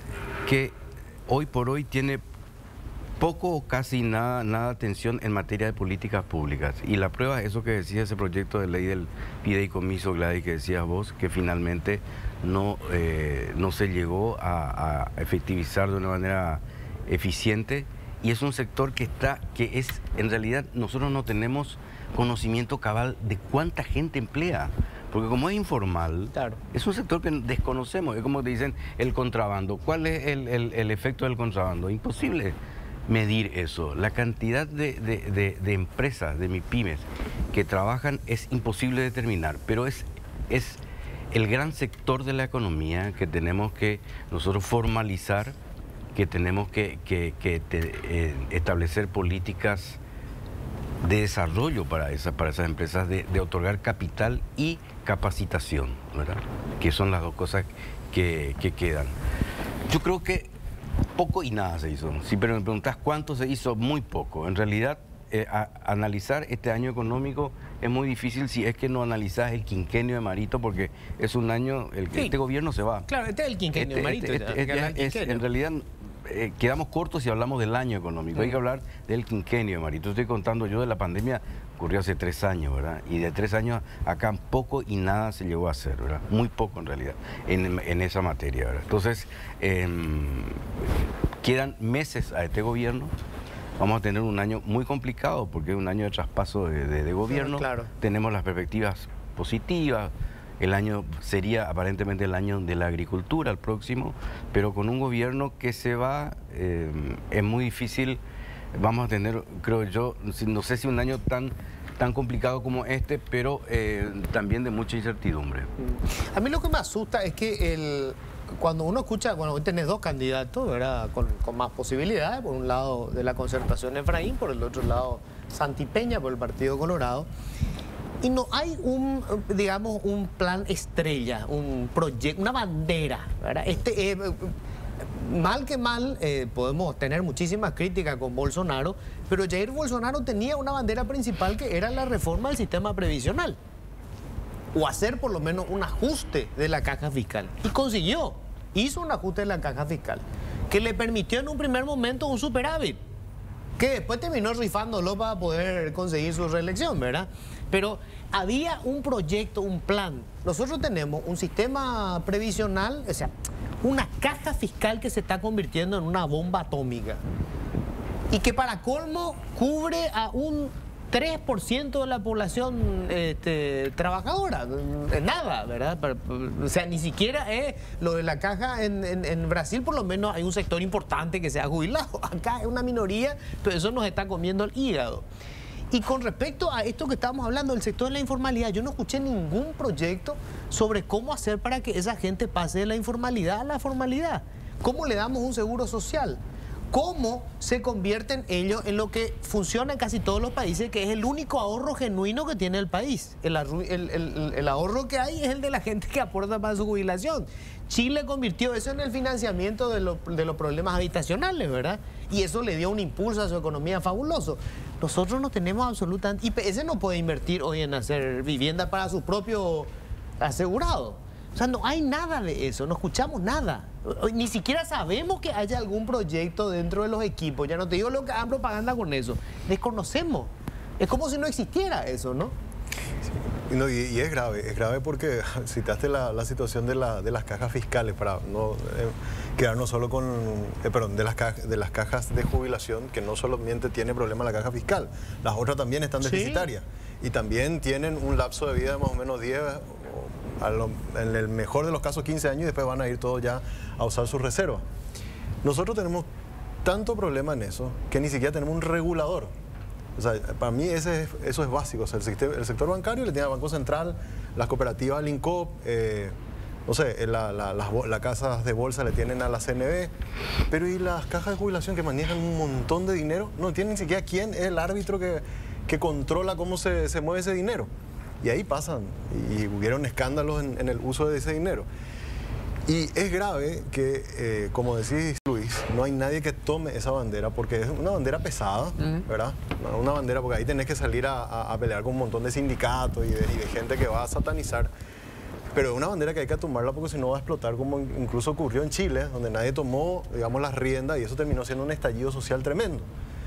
que hoy por hoy tiene poco o casi nada, nada atención en materia de políticas públicas. Y la prueba es eso que decía ese proyecto de ley del fideicomiso, Gladys, que decías vos, que finalmente no, eh, no se llegó a, a efectivizar de una manera eficiente. Y es un sector que está, que es, en realidad nosotros no tenemos conocimiento cabal de cuánta gente emplea. Porque como es informal, claro, es un sector que desconocemos. Es como te dicen el contrabando. ¿Cuál es el, el, el efecto del contrabando? Imposible medir eso. La cantidad de, de, de, de empresas, de MIPYMES, que trabajan es imposible determinar. Pero es, es el gran sector de la economía que tenemos que nosotros formalizar, que tenemos que, que, que te, eh, establecer políticas de desarrollo para, esa, para esas empresas, de, de otorgar capital y capacitación, ¿verdad? Que son las dos cosas que, que quedan. Yo creo que poco y nada se hizo. Si pero me preguntás cuánto se hizo, muy poco. En realidad, eh, a, analizar este año económico es muy difícil si es que no analizás el quinquenio de Marito, porque es un año, el, sí, este gobierno se va. Claro, este es el quinquenio este, de Marito. Este, este, este, es, en realidad, eh, quedamos cortos si hablamos del año económico. Mm. Hay que hablar del quinquenio de Marito. Estoy contando yo de la pandemia, ocurrió hace tres años, ¿verdad? Y de tres años acá poco y nada se llegó a hacer, ¿verdad? Muy poco en realidad, en, en esa materia, ¿verdad? Entonces, eh, quedan meses a este gobierno. Vamos a tener un año muy complicado porque es un año de traspaso de, de, de gobierno. Claro. Tenemos las perspectivas positivas. El año sería aparentemente el año de la agricultura, el próximo, pero con un gobierno que se va, eh, es muy difícil. Vamos a tener, creo yo, no sé si un año tan, tan complicado como este, pero eh, también de mucha incertidumbre. A mí lo que me asusta es que el, cuando uno escucha, bueno, hoy tenés dos candidatos, ¿verdad? Con, con más posibilidades, por un lado de la Concertación Efraín, por el otro lado Santi Peña, por el Partido Colorado. Y no hay un, digamos, un plan estrella, un proyecto, una bandera, ¿verdad? Este, eh, mal que mal, eh, podemos tener muchísimas críticas con Bolsonaro, pero Jair Bolsonaro tenía una bandera principal que era la reforma del sistema previsional, o hacer por lo menos un ajuste de la caja fiscal. Y consiguió, hizo un ajuste de la caja fiscal, que le permitió en un primer momento un superávit, que después terminó rifándolo para poder conseguir su reelección, ¿verdad? Pero había un proyecto, un plan. Nosotros tenemos un sistema previsional, o sea, una caja fiscal que se está convirtiendo en una bomba atómica y que para colmo cubre a un tres por ciento de la población este, trabajadora, nada, ¿verdad? O sea, ni siquiera es lo de la caja en, en, en Brasil, por lo menos hay un sector importante que se ha jubilado. Acá es una minoría, pero eso nos está comiendo el hígado. Y con respecto a esto que estábamos hablando, del sector de la informalidad, yo no escuché ningún proyecto sobre cómo hacer para que esa gente pase de la informalidad a la formalidad. ¿Cómo le damos un seguro social? ¿Cómo se convierten ellos en lo que funciona en casi todos los países, que es el único ahorro genuino que tiene el país? El, el, el, el ahorro que hay es el de la gente que aporta para su jubilación. Chile convirtió eso en el financiamiento de, lo, de los problemas habitacionales, ¿verdad? Y eso le dio un impulso a su economía fabuloso. Nosotros no tenemos absolutamente... I P S no puede invertir hoy en hacer vivienda para su propio asegurado. O sea, no hay nada de eso, no escuchamos nada. Ni siquiera sabemos que haya algún proyecto dentro de los equipos. Ya no te digo lo que hagan propaganda con eso. Desconocemos. Es como si no existiera eso, ¿no? Sí. No, y, y es grave, es grave porque citaste la, la situación de, la, de las cajas fiscales, para no eh, quedarnos solo con, eh, perdón, de las, cajas, de las cajas de jubilación, que no solamente tiene problema la caja fiscal, las otras también están deficitarias. Sí. Y también tienen un lapso de vida de más o menos diez, a lo, en el mejor de los casos quince años, y después van a ir todos ya a usar sus reservas. Nosotros tenemos tanto problema en eso que ni siquiera tenemos un regulador. O sea, para mí ese es, eso es básico. O sea, el, sector, el sector bancario le tiene al Banco Central, las cooperativas al INCOP, eh, no sé, la, la, las, las casas de bolsa le tienen a la C N B, pero ¿y las cajas de jubilación que manejan un montón de dinero? No tienen ni siquiera quién es el árbitro que, que controla cómo se, se mueve ese dinero. Y ahí pasan, y hubieron escándalos en, en el uso de ese dinero. Y es grave que, eh, como decís, Luis, no hay nadie que tome esa bandera, porque es una bandera pesada, uh-huh. ¿verdad? Una bandera, porque ahí tenés que salir a, a, a pelear con un montón de sindicatos y de, y de gente que va a satanizar. pero es una bandera que hay que tomarla porque si no va a explotar, como incluso ocurrió en Chile, donde nadie tomó, digamos, las riendas y eso terminó siendo un estallido social tremendo.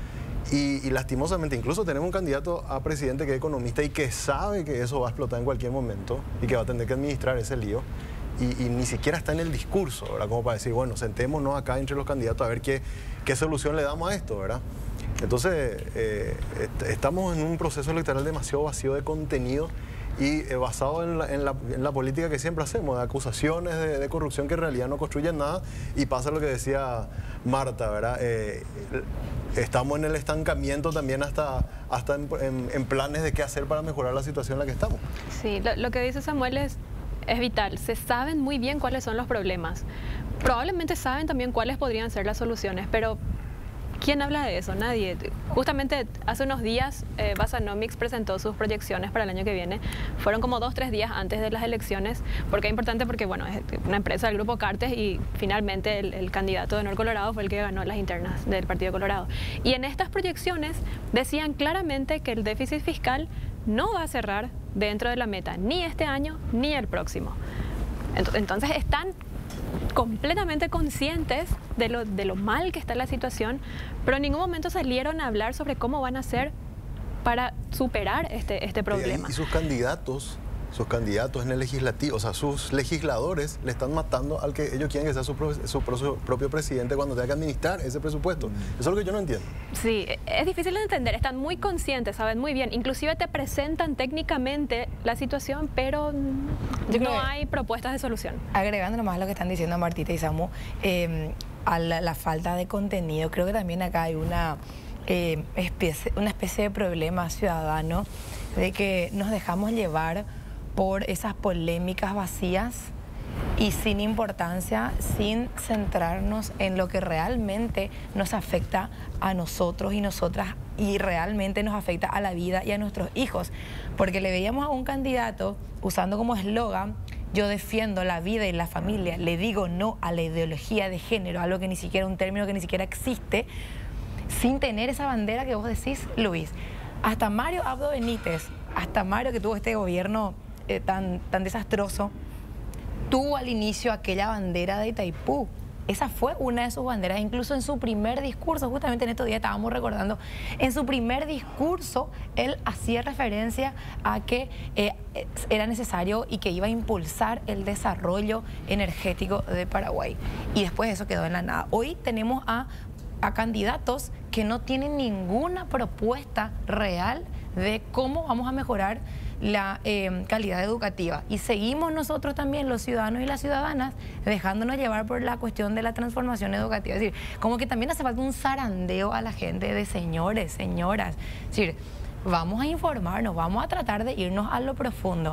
Y, y lastimosamente, incluso tenemos un candidato a presidente que es economista y que sabe que eso va a explotar en cualquier momento y que va a tener que administrar ese lío. Y, y ni siquiera está en el discurso, ¿verdad? Como para decir, bueno, sentémonos acá entre los candidatos a ver qué, qué solución le damos a esto, ¿verdad? Entonces, eh, est estamos en un proceso electoral demasiado vacío de contenido y eh, basado en la, en, la, en la política que siempre hacemos, de acusaciones de, de corrupción que en realidad no construyen nada, y pasa lo que decía Marta, ¿verdad? Eh, estamos en el estancamiento también hasta, hasta en, en, en planes de qué hacer para mejorar la situación en la que estamos. Sí, lo, lo que dice Samuel es, es vital. Se saben muy bien cuáles son los problemas. Probablemente saben también cuáles podrían ser las soluciones, pero ¿quién habla de eso? Nadie. Justamente hace unos días eh, Basanomics presentó sus proyecciones para el año que viene. Fueron como dos, tres días antes de las elecciones, porque es importante porque, bueno, es una empresa del Grupo Cartes y finalmente el, el candidato de Nor Colorado fue el que ganó las internas del Partido Colorado. Y en estas proyecciones decían claramente que el déficit fiscal no va a cerrar dentro de la meta, ni este año ni el próximo. Entonces están completamente conscientes de lo, de lo mal que está la situación, pero en ningún momento salieron a hablar sobre cómo van a hacer para superar este, este problema. Y, y sus candidatos, sus candidatos en el legislativo, o sea, sus legisladores le están matando al que ellos quieren que sea su, pro, su, pro, su propio presidente cuando tenga que administrar ese presupuesto. Eso es lo que yo no entiendo. Sí, es difícil de entender, están muy conscientes, saben muy bien, inclusive te presentan técnicamente la situación, pero yo no hay propuestas de solución. Agregando nomás lo que están diciendo Martita y Samu, eh, a la, la falta de contenido, creo que también acá hay una, eh, especie, una especie de problema ciudadano de que nos dejamos llevar por esas polémicas vacías y sin importancia, sin centrarnos en lo que realmente nos afecta a nosotros y nosotras y realmente nos afecta a la vida y a nuestros hijos. Porque le veíamos a un candidato usando como eslogan: yo defiendo la vida y la familia, le digo no a la ideología de género, algo que ni siquiera, un término que ni siquiera existe, sin tener esa bandera que vos decís, Luis. Hasta Mario Abdo Benítez, hasta Mario, que tuvo este gobierno Eh, tan, tan desastroso, tuvo al inicio aquella bandera de Itaipú. Esa fue una de sus banderas, incluso en su primer discurso, justamente en estos días estábamos recordando, en su primer discurso él hacía referencia a que eh, era necesario y que iba a impulsar el desarrollo energético de Paraguay. Y después eso quedó en la nada. Hoy tenemos a, a candidatos que no tienen ninguna propuesta real de cómo vamos a mejorar la eh, calidad educativa, y seguimos nosotros también, los ciudadanos y las ciudadanas, dejándonos llevar por la cuestión de la transformación educativa. Es decir, como que también hace falta un zarandeo a la gente de señores, señoras. Es decir, vamos a informarnos, vamos a tratar de irnos a lo profundo.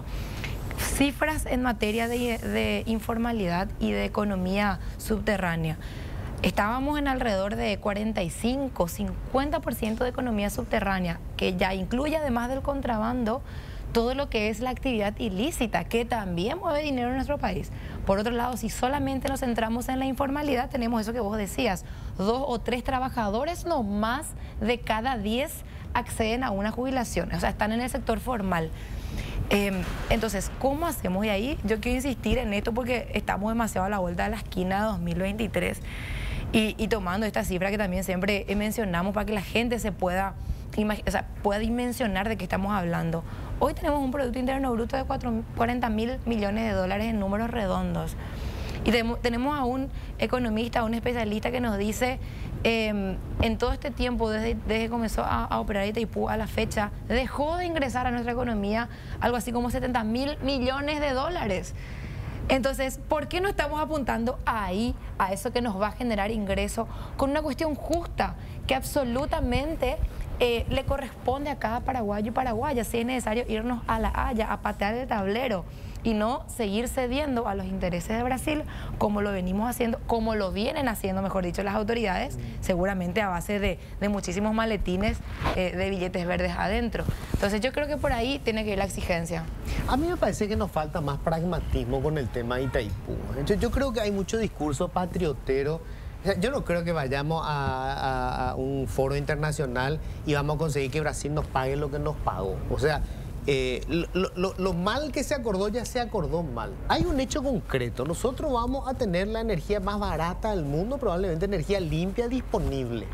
Cifras en materia de, de informalidad y de economía subterránea. Estábamos en alrededor de cuarenta y cinco, cincuenta por ciento de economía subterránea, que ya incluye, además del contrabando, todo lo que es la actividad ilícita, que también mueve dinero en nuestro país. Por otro lado, si solamente nos centramos en la informalidad, tenemos eso que vos decías, dos o tres trabajadores no más de cada diez acceden a una jubilación, o sea, están en el sector formal. Eh, entonces, ¿cómo hacemos? Y ahí yo quiero insistir en esto porque estamos demasiado a la vuelta de la esquina de dos mil veintitrés y, y tomando esta cifra que también siempre mencionamos para que la gente se pueda, o sea, pueda dimensionar de qué estamos hablando. Hoy tenemos un Producto Interno Bruto de cuarenta mil millones de dólares en números redondos. Y tenemos a un economista, a un especialista que nos dice, eh, en todo este tiempo, desde, desde que comenzó a, a operar Itaipú a la fecha, dejó de ingresar a nuestra economía algo así como setenta mil millones de dólares. Entonces, ¿por qué no estamos apuntando ahí, a eso que nos va a generar ingreso, con una cuestión justa, que absolutamente eh, le corresponde a cada paraguayo y paraguaya, si es necesario irnos a La Haya, a patear el tablero, y no seguir cediendo a los intereses de Brasil, como lo venimos haciendo, como lo vienen haciendo, mejor dicho, las autoridades, seguramente a base de, de muchísimos maletines eh, de billetes verdes adentro. Entonces yo creo que por ahí tiene que ir la exigencia. A mí me parece que nos falta más pragmatismo con el tema de Itaipú. Yo, yo creo que hay mucho discurso patriotero. O sea, yo no creo que vayamos a, a, a un foro internacional y vamos a conseguir que Brasil nos pague lo que nos pagó. O sea, eh, lo, lo, lo mal que se acordó ya se acordó mal. Hay un hecho concreto. Nosotros vamos a tener la energía más barata del mundo, probablemente energía limpia disponible.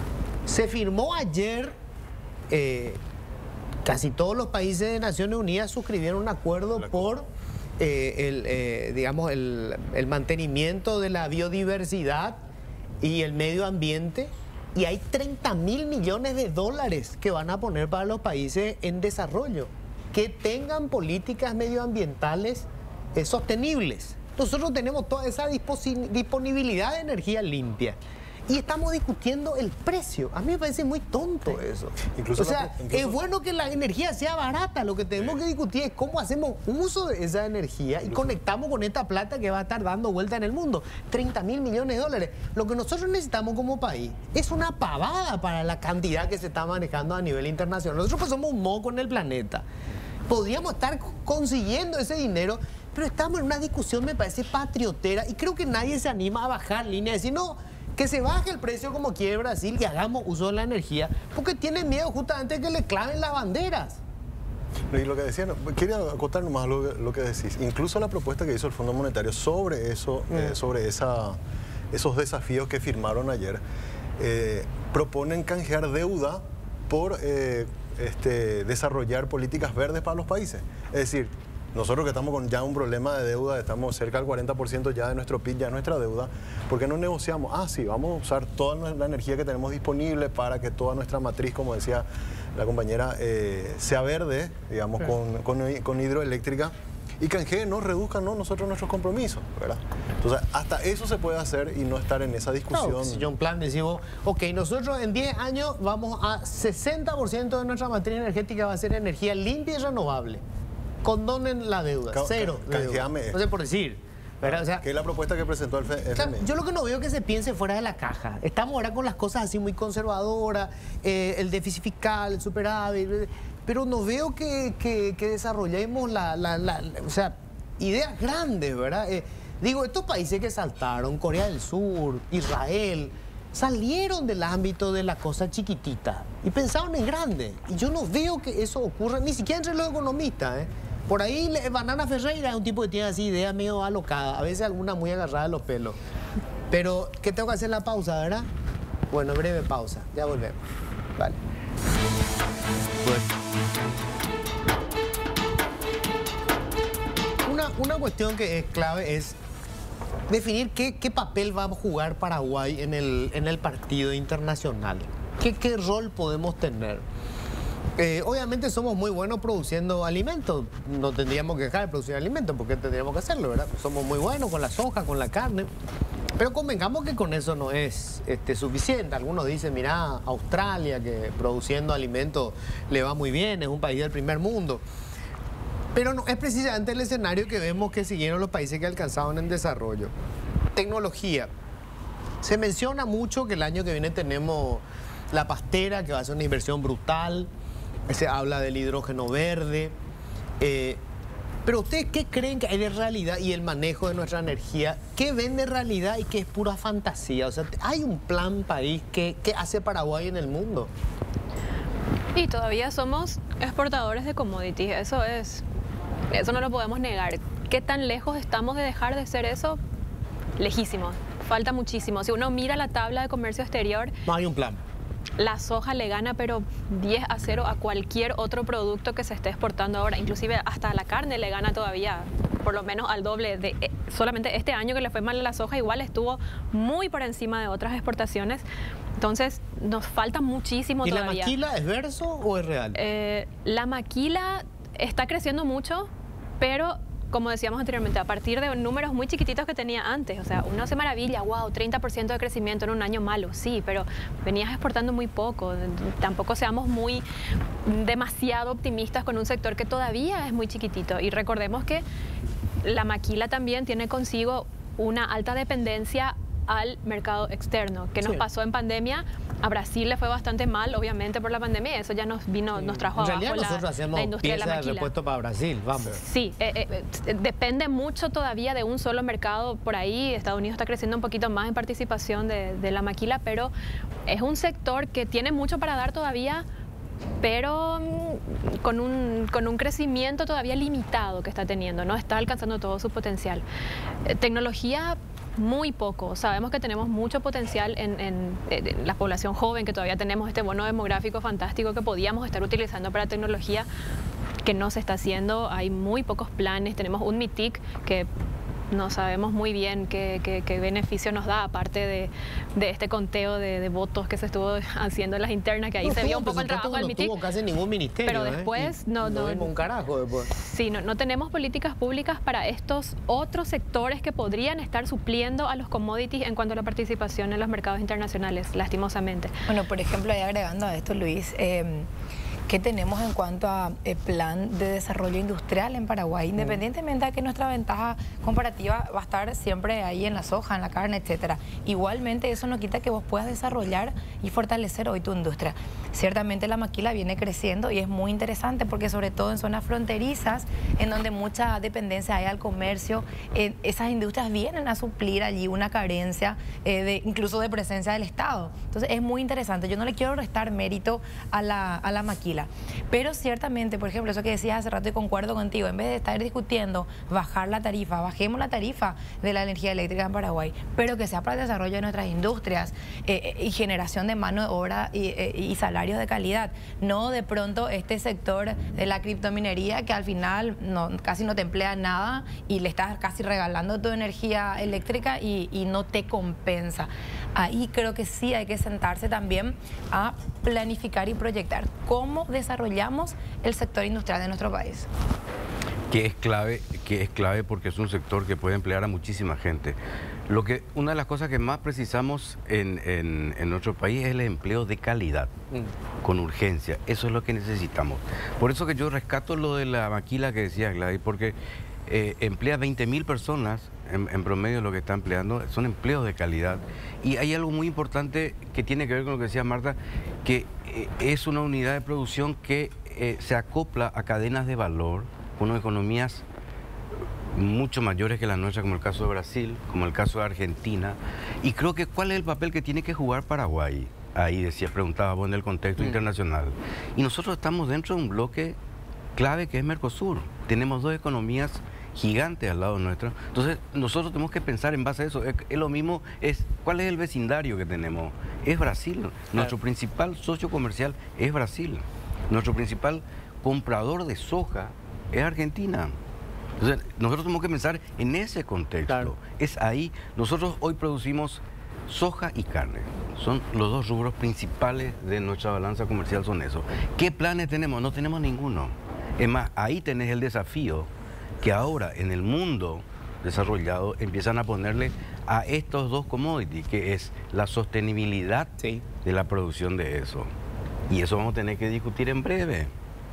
Se firmó ayer, eh, casi todos los países de Naciones Unidas suscribieron un acuerdo por eh, el, eh, digamos, el, el mantenimiento de la biodiversidad y el medio ambiente. Y hay treinta mil millones de dólares que van a poner para los países en desarrollo, que tengan políticas medioambientales eh, sostenibles. Nosotros tenemos toda esa disponibilidad de energía limpia. Y estamos discutiendo el precio. A mí me parece muy tonto eso. Incluso o sea, la, incluso... es bueno que la energía sea barata. Lo que tenemos sí. que discutir es cómo hacemos uso de esa energía incluso... y conectamos con esta plata que va a estar dando vuelta en el mundo. treinta mil millones de dólares. Lo que nosotros necesitamos como país es una pavada para la cantidad que se está manejando a nivel internacional. Nosotros pues somos un moco en el planeta. Podríamos estar consiguiendo ese dinero, pero estamos en una discusión, me parece, patriotera. Y creo que nadie se anima a bajar línea y decir, no, que se baje el precio como quiere Brasil y hagamos uso de la energía, porque tienen miedo justamente de que le claven las banderas. Y lo que decían, quería acotar nomás lo, lo que decís. Incluso la propuesta que hizo el Fondo Monetario sobre eso, mm. eh, sobre esa, esos desafíos que firmaron ayer, eh, proponen canjear deuda por eh, este, desarrollar políticas verdes para los países. Es decir, nosotros que estamos con ya un problema de deuda, estamos cerca del cuarenta por ciento ya de nuestro P I B, ya nuestra deuda, ¿por qué no negociamos? Ah, sí, vamos a usar toda la energía que tenemos disponible para que toda nuestra matriz, como decía la compañera, eh, sea verde, digamos, sí. con, con, con hidroeléctrica, y canjeen, no reduzcan ¿no? nosotros nuestros compromisos, ¿verdad? Entonces, hasta eso se puede hacer y no estar en esa discusión. No, si yo un plan decimos, ok, nosotros en diez años vamos a sesenta por ciento de nuestra matriz energética va a ser energía limpia y renovable. Condonen la deuda, Ca cero de deuda. No sé por decir, ¿verdad? O sea, ¿qué es la propuesta que presentó el F M I? Claro, yo lo que no veo es que se piense fuera de la caja. Estamos ahora con las cosas así muy conservadoras, eh, el déficit fiscal, el superávit, pero no veo que, que, que desarrollemos la, la, la, la, o sea, ideas grandes, ¿verdad? Eh, digo, estos países que saltaron, Corea del Sur, Israel, salieron del ámbito de la cosa chiquitita y pensaron en grande. Y yo no veo que eso ocurra, ni siquiera entre los economistas, ¿eh? Por ahí Banana Ferreira es un tipo que tiene así ideas medio alocadas, a veces alguna muy agarrada de los pelos. Pero, ¿qué tengo que hacer la pausa, verdad? Bueno, breve pausa, ya volvemos. Vale. Pues. Una, una cuestión que es clave es definir qué, qué papel va a jugar Paraguay en el, en el partido internacional. ¿Qué, qué rol podemos tener? Eh, obviamente somos muy buenos produciendo alimentos, no tendríamos que dejar de producir alimentos porque tendríamos que hacerlo, ¿verdad? Somos muy buenos con la soja, con la carne, pero convengamos que con eso no es este, suficiente. Algunos dicen, mirá, Australia, que produciendo alimentos le va muy bien, es un país del primer mundo. Pero no es precisamente el escenario que vemos que siguieron los países que alcanzaron en desarrollo. Tecnología. Se menciona mucho que el año que viene tenemos la pastera, que va a ser una inversión brutal. Se habla del hidrógeno verde. Eh, pero ¿ustedes qué creen que hay de realidad y el manejo de nuestra energía? ¿Qué ven de realidad y qué es pura fantasía? O sea, ¿hay un plan país que, que hace Paraguay en el mundo? Y todavía somos exportadores de commodities, eso es, eso no lo podemos negar. ¿Qué tan lejos estamos de dejar de ser eso? Lejísimos, falta muchísimo. Si uno mira la tabla de comercio exterior... No hay un plan. La soja le gana pero diez a cero a cualquier otro producto que se esté exportando ahora. Inclusive hasta la carne le gana todavía por lo menos al doble. De, eh, solamente este año que le fue mal a la soja igual estuvo muy por encima de otras exportaciones. Entonces nos falta muchísimo ¿Y todavía. ¿Y la maquila es verso o es real? Eh, la maquila está creciendo mucho, pero... Como decíamos anteriormente, a partir de números muy chiquititos que tenía antes. O sea, uno se maravilla, wow, treinta por ciento de crecimiento en un año malo. Sí, pero venías exportando muy poco. Tampoco seamos muy demasiado optimistas con un sector que todavía es muy chiquitito. Y recordemos que la maquila también tiene consigo una alta dependencia al mercado externo. ¿Qué nos sí. pasó en pandemia? A Brasil le fue bastante mal, obviamente, por la pandemia. Eso ya nos vino, sí. nos trajo en abajo realidad la, nosotros hacemos la industria de la maquila. De repuesto para Brasil, vamos. Sí, eh, eh, depende mucho todavía de un solo mercado por ahí. Estados Unidos está creciendo un poquito más en participación de, de la maquila, pero es un sector que tiene mucho para dar todavía, pero mm, con un, con un crecimiento todavía limitado que está teniendo, no está alcanzando todo su potencial. Eh, tecnología, muy poco. Sabemos que tenemos mucho potencial en, en, en la población joven, que todavía tenemos este bono demográfico fantástico que podíamos estar utilizando para tecnología, que no se está haciendo. Hay muy pocos planes. Tenemos un MITIC que no sabemos muy bien qué, qué, qué beneficio nos da, aparte de, de este conteo de, de votos que se estuvo haciendo en las internas, que ahí no, se tuvo, vio un poco el supuesto, trabajo del no MITIC. No tuvo casi ningún ministerio. Pero después ¿eh? no, no, no vimos un carajo después. Sí, no, no tenemos políticas públicas para estos otros sectores que podrían estar supliendo a los commodities en cuanto a la participación en los mercados internacionales, lastimosamente. Bueno, por ejemplo, ahí agregando a esto, Luis, eh, ¿qué tenemos en cuanto a eh, plan de desarrollo industrial en Paraguay? Independientemente de que nuestra ventaja comparativa va a estar siempre ahí en la soja, en la carne, etcétera. Igualmente eso no quita que vos puedas desarrollar y fortalecer hoy tu industria. Ciertamente la maquila viene creciendo y es muy interesante porque sobre todo en zonas fronterizas, en donde mucha dependencia hay al comercio, eh, esas industrias vienen a suplir allí una carencia, eh, de, incluso de presencia del Estado. Entonces es muy interesante. Yo no le quiero restar mérito a la, a la maquila. Pero ciertamente, por ejemplo, eso que decías hace rato y concuerdo contigo, en vez de estar discutiendo bajar la tarifa, bajemos la tarifa de la energía eléctrica en Paraguay, pero que sea para el desarrollo de nuestras industrias eh, y generación de mano de obra y, eh, y salarios de calidad. No de pronto este sector de la criptominería que al final no, casi no te emplea nada y le estás casi regalando tu energía eléctrica y, y no te compensa. Ahí creo que sí hay que sentarse también a planificar y proyectar cómo desarrollamos el sector industrial de nuestro país. Que es clave, que es clave porque es un sector que puede emplear a muchísima gente. Lo que, una de las cosas que más precisamos en, en, en nuestro país es el empleo de calidad, mm. con urgencia. Eso es lo que necesitamos. Por eso que yo rescato lo de la maquila que decía Gladys, porque eh, emplea veinte mil personas en, en promedio, lo que está empleando son empleos de calidad. Y hay algo muy importante que tiene que ver con lo que decía Marta, que eh, es una unidad de producción que eh, se acopla a cadenas de valor, con economías mucho mayores que la nuestra, como el caso de Brasil, como el caso de Argentina. Y creo que ¿cuál es el papel que tiene que jugar Paraguay? Ahí decía, preguntaba vos en el contexto mm. internacional. Y nosotros estamos dentro de un bloque clave que es Mercosur. Tenemos dos economías gigantes al lado nuestro. Entonces, nosotros tenemos que pensar en base a eso. Es, es lo mismo, es ¿cuál es el vecindario que tenemos? Es Brasil. Nuestro principal socio comercial es Brasil. Nuestro principal comprador de soja es Argentina. Entonces, nosotros tenemos que pensar en ese contexto. Claro. Es ahí. Nosotros hoy producimos soja y carne. Son los dos rubros principales de nuestra balanza comercial, son esos. ¿Qué planes tenemos? No tenemos ninguno. Es más, ahí tenés el desafío que ahora en el mundo desarrollado empiezan a ponerle a estos dos commodities, que es la sostenibilidad sí. de la producción de eso. Y eso vamos a tener que discutir en breve.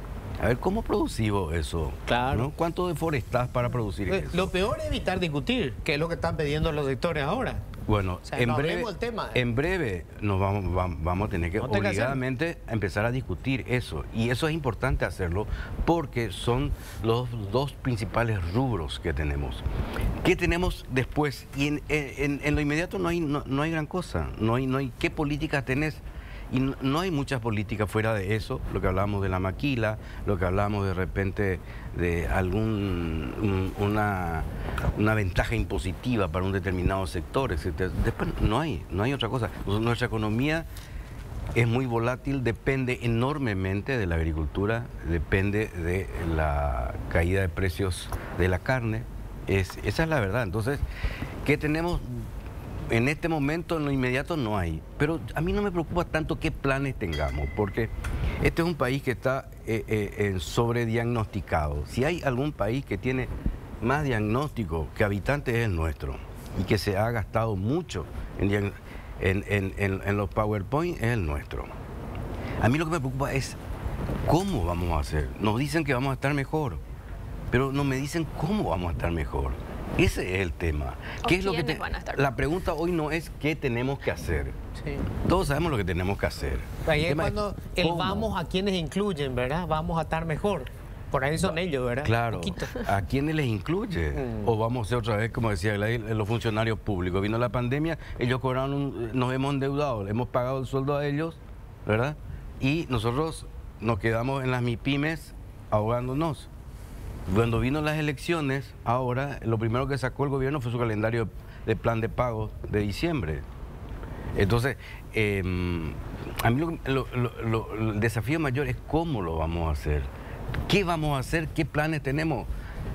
A ver, ¿cómo producimos eso? Claro. ¿No? ¿Cuánto deforestás para producir pues, eso? Lo peor es evitar discutir, que es lo que están pidiendo los sectores ahora. Bueno, o sea, en, no breve, el tema, ¿eh? en breve nos vamos, vamos, vamos a tener que no obligadamente que empezar a discutir eso. Y eso es importante hacerlo porque son los dos principales rubros que tenemos. ¿Qué tenemos después? Y en, en, en lo inmediato no hay, no, no hay gran cosa. No hay, no hay, ¿qué políticas tenés? Y no, no hay muchas políticas fuera de eso, lo que hablamos de la maquila, lo que hablamos de repente de algún un, una, una ventaja impositiva para un determinado sector, etcétera. Después no hay, no hay otra cosa. Nuestra economía es muy volátil, depende enormemente de la agricultura, depende de la caída de precios de la carne. Es, esa es la verdad. Entonces, ¿qué tenemos? En este momento, en lo inmediato, no hay. Pero a mí no me preocupa tanto qué planes tengamos, porque este es un país que está eh, eh, sobrediagnosticado. Si hay algún país que tiene más diagnóstico que habitantes, es el nuestro. Y que se ha gastado mucho en, en, en, en, en los PowerPoint, es el nuestro. A mí lo que me preocupa es cómo vamos a hacer. Nos dicen que vamos a estar mejor, pero no me dicen cómo vamos a estar mejor. Ese es el tema. ¿Qué es lo que te... La pregunta hoy no es qué tenemos que hacer. Sí. Todos sabemos lo que tenemos que hacer. Ahí es cuando el vamos a quienes incluyen, ¿verdad? Vamos a estar mejor. Por ahí son ellos, ¿verdad? Claro. ¿A quiénes les incluye? Mm. O vamos a hacer otra vez, como decía Gladys, los funcionarios públicos. Vino la pandemia, ellos cobraron, un, nos hemos endeudado, hemos pagado el sueldo a ellos, ¿verdad? Y nosotros nos quedamos en las MIPYMES ahogándonos. Cuando vino las elecciones, ahora lo primero que sacó el gobierno fue su calendario de plan de pago de diciembre. Entonces, eh, a mí lo, lo, lo, lo, el desafío mayor es cómo lo vamos a hacer. ¿Qué vamos a hacer? ¿Qué planes tenemos?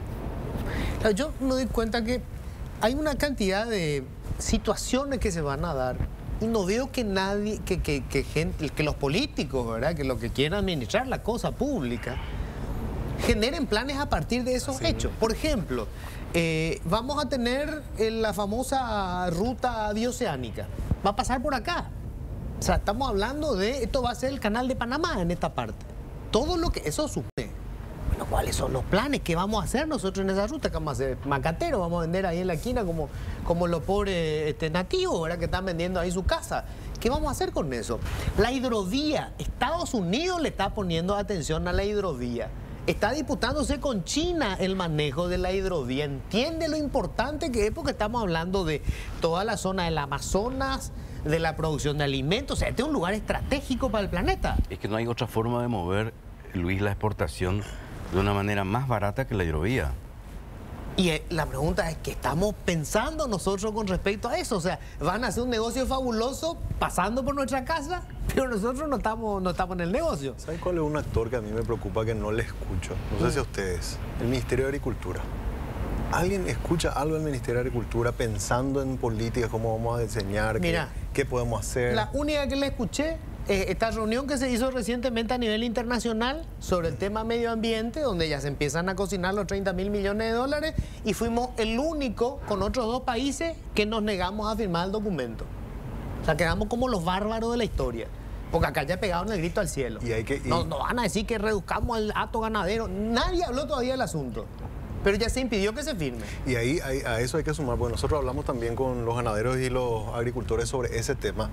Yo me doy cuenta que hay una cantidad de situaciones que se van a dar y no veo que nadie, que, que, que, gente, que los políticos, ¿verdad?, que los que quieren administrar la cosa pública, generen planes a partir de esos sí. hechos. Por ejemplo, eh, vamos a tener la famosa ruta bioceánica. Va a pasar por acá. O sea, estamos hablando de, esto va a ser el canal de Panamá en esta parte. Todo lo que eso supone. Bueno, ¿cuáles son los planes? ¿Qué vamos a hacer nosotros en esa ruta? ¿Qué vamos a hacer? Macatero, vamos a vender ahí en la esquina como, como los pobres este, nativos, ¿verdad?, que están vendiendo ahí su casa. ¿Qué vamos a hacer con eso? La hidrovía. Estados Unidos le está poniendo atención a la hidrovía. Está disputándose con China el manejo de la hidrovía. Entiende lo importante que es, porque estamos hablando de toda la zona del Amazonas, de la producción de alimentos. O sea, este es un lugar estratégico para el planeta. Es que no hay otra forma de mover, Luis, la exportación de una manera más barata que la hidrovía. Y la pregunta es, ¿qué estamos pensando nosotros con respecto a eso? O sea, ¿van a hacer un negocio fabuloso pasando por nuestra casa? Pero nosotros no estamos, no estamos en el negocio. ¿Saben cuál es un actor que a mí me preocupa que no le escucho? No sé si a ustedes. El Ministerio de Agricultura. ¿Alguien escucha algo del Ministerio de Agricultura pensando en políticas, cómo vamos a diseñar, Mira, qué, qué podemos hacer? La única que le escuché es esta reunión que se hizo recientemente a nivel internacional sobre el tema medio ambiente, donde ya se empiezan a cocinar los treinta mil millones de dólares, y fuimos el único con otros dos países que nos negamos a firmar el documento. O sea, quedamos como los bárbaros de la historia. Porque acá ya pegaron el grito al cielo. Y hay que, y... No, no van a decir que reduzcamos el hato ganadero. Nadie habló todavía del asunto. Pero ya se impidió que se firme. Y ahí, ahí a eso hay que sumar, porque nosotros hablamos también con los ganaderos y los agricultores sobre ese tema.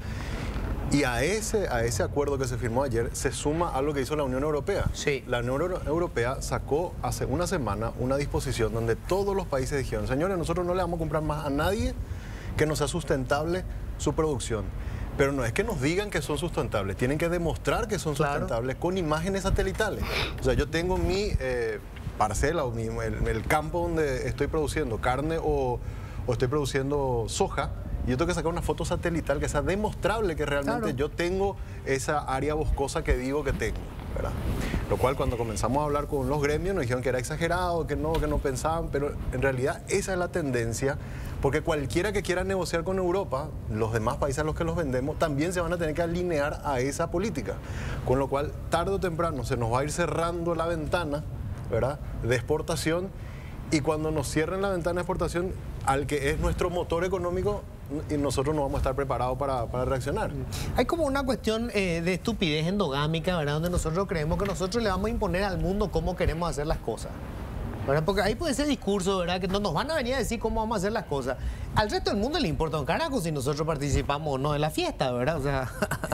Y a ese, a ese acuerdo que se firmó ayer se suma algo que hizo la Unión Europea. Sí. La Unión Europea sacó hace una semana una disposición donde todos los países dijeron: señores, nosotros no le vamos a comprar más a nadie que no sea sustentable su producción. Pero no es que nos digan que son sustentables, tienen que demostrar que son claro. sustentables con imágenes satelitales. O sea, yo tengo mi eh, parcela o mi, el, el campo donde estoy produciendo carne o, o estoy produciendo soja, y yo tengo que sacar una foto satelital que sea demostrable que realmente claro. yo tengo esa área boscosa que digo que tengo, ¿verdad? Lo cual, cuando comenzamos a hablar con los gremios, nos dijeron que era exagerado, que no, que no pensaban, pero en realidad esa es la tendencia, porque cualquiera que quiera negociar con Europa, los demás países a los que los vendemos, también se van a tener que alinear a esa política. Con lo cual, tarde o temprano, se nos va a ir cerrando la ventana, ¿verdad?, de exportación, y cuando nos cierren la ventana de exportación, al que es nuestro motor económico, y nosotros no vamos a estar preparados para, para reaccionar. Hay como una cuestión eh, de estupidez endogámica, ¿verdad?, donde nosotros creemos que nosotros le vamos a imponer al mundo cómo queremos hacer las cosas, ¿verdad? Porque ahí puede ser discurso, ¿verdad?, que no nos van a venir a decir cómo vamos a hacer las cosas. Al resto del mundo le importa un carajo si nosotros participamos o no en la fiesta, ¿verdad? O sea,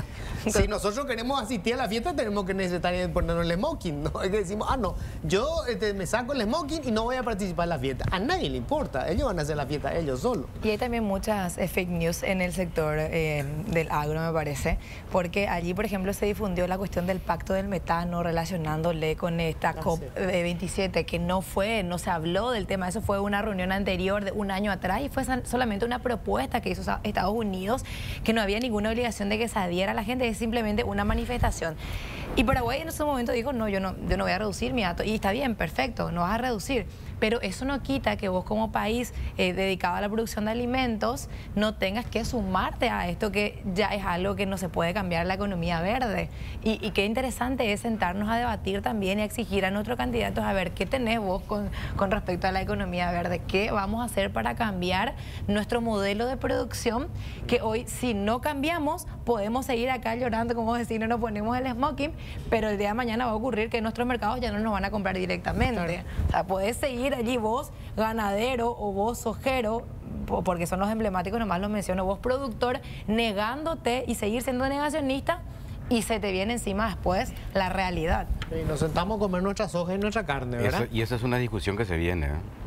si nosotros queremos asistir a la fiesta, tenemos que necesitar ponernos el smoking, ¿no? Es que decimos, ah, no, yo este, me saco el smoking y no voy a participar en la fiesta. A nadie le importa, ellos van a hacer la fiesta ellos solos. Y hay también muchas eh, fake news en el sector eh, del agro, me parece, porque allí, por ejemplo, se difundió la cuestión del pacto del metano relacionándole con esta COP veintisiete, que no fue, no se habló del tema, eso fue una reunión anterior de un año atrás y fue solamente una propuesta que hizo Estados Unidos, que no había ninguna obligación de que se adhiera a la gente, es simplemente una manifestación. Y Paraguay en ese momento dijo, no, yo no, yo no voy a reducir mi dato. Y está bien, perfecto, no vas a reducir. Pero eso no quita que vos como país eh, dedicado a la producción de alimentos no tengas que sumarte a esto, que ya es algo que no se puede cambiar, la economía verde. Y, y qué interesante es sentarnos a debatir también y a exigir a nuestros candidatos a ver qué tenés vos con, con respecto a la economía verde, qué vamos a hacer para cambiar nuestro modelo de producción, que hoy si no cambiamos podemos seguir acá llorando, como decir, no nos ponemos el smoking, pero el día de mañana va a ocurrir que nuestros mercados ya no nos van a comprar directamente. Claro. O sea, podés seguir allí vos, ganadero, o vos sojero, porque son los emblemáticos, nomás los menciono, vos productor, negándote y seguir siendo negacionista, y se te viene encima después la realidad. Y nos sentamos a comer nuestra soja y nuestra carne, ¿verdad? Eso, y esa es una discusión que se viene, ¿eh?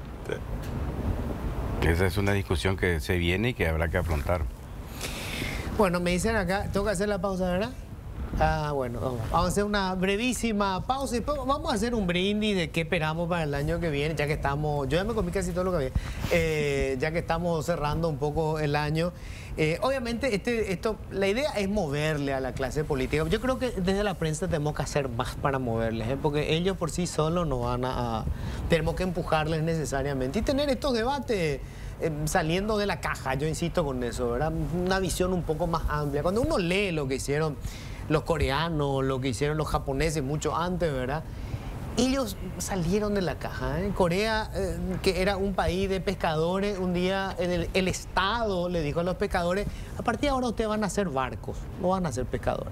Sí. Esa es una discusión que se viene y que habrá que afrontar. Bueno, me dicen acá, tengo que hacer la pausa, ¿verdad? Ah, bueno, vamos. vamos a hacer una brevísima pausa y después vamos a hacer un brindis de qué esperamos para el año que viene, ya que estamos, yo ya me comí casi todo lo que había, eh, ya que estamos cerrando un poco el año. Eh, obviamente, este, esto, la idea es moverle a la clase política. Yo creo que desde la prensa tenemos que hacer más para moverles, ¿eh? Porque ellos por sí solos no van a, a... Tenemos que empujarles necesariamente y tener estos debates eh, saliendo de la caja, yo insisto con eso, ¿verdad? Una visión un poco más amplia. Cuando uno lee lo que hicieron los coreanos, lo que hicieron los japoneses mucho antes, ¿verdad? Ellos salieron de la caja, ¿eh? Corea, eh, que era un país de pescadores, un día el, el Estado le dijo a los pescadores, a partir de ahora ustedes van a hacer barcos, no van a ser pescadores.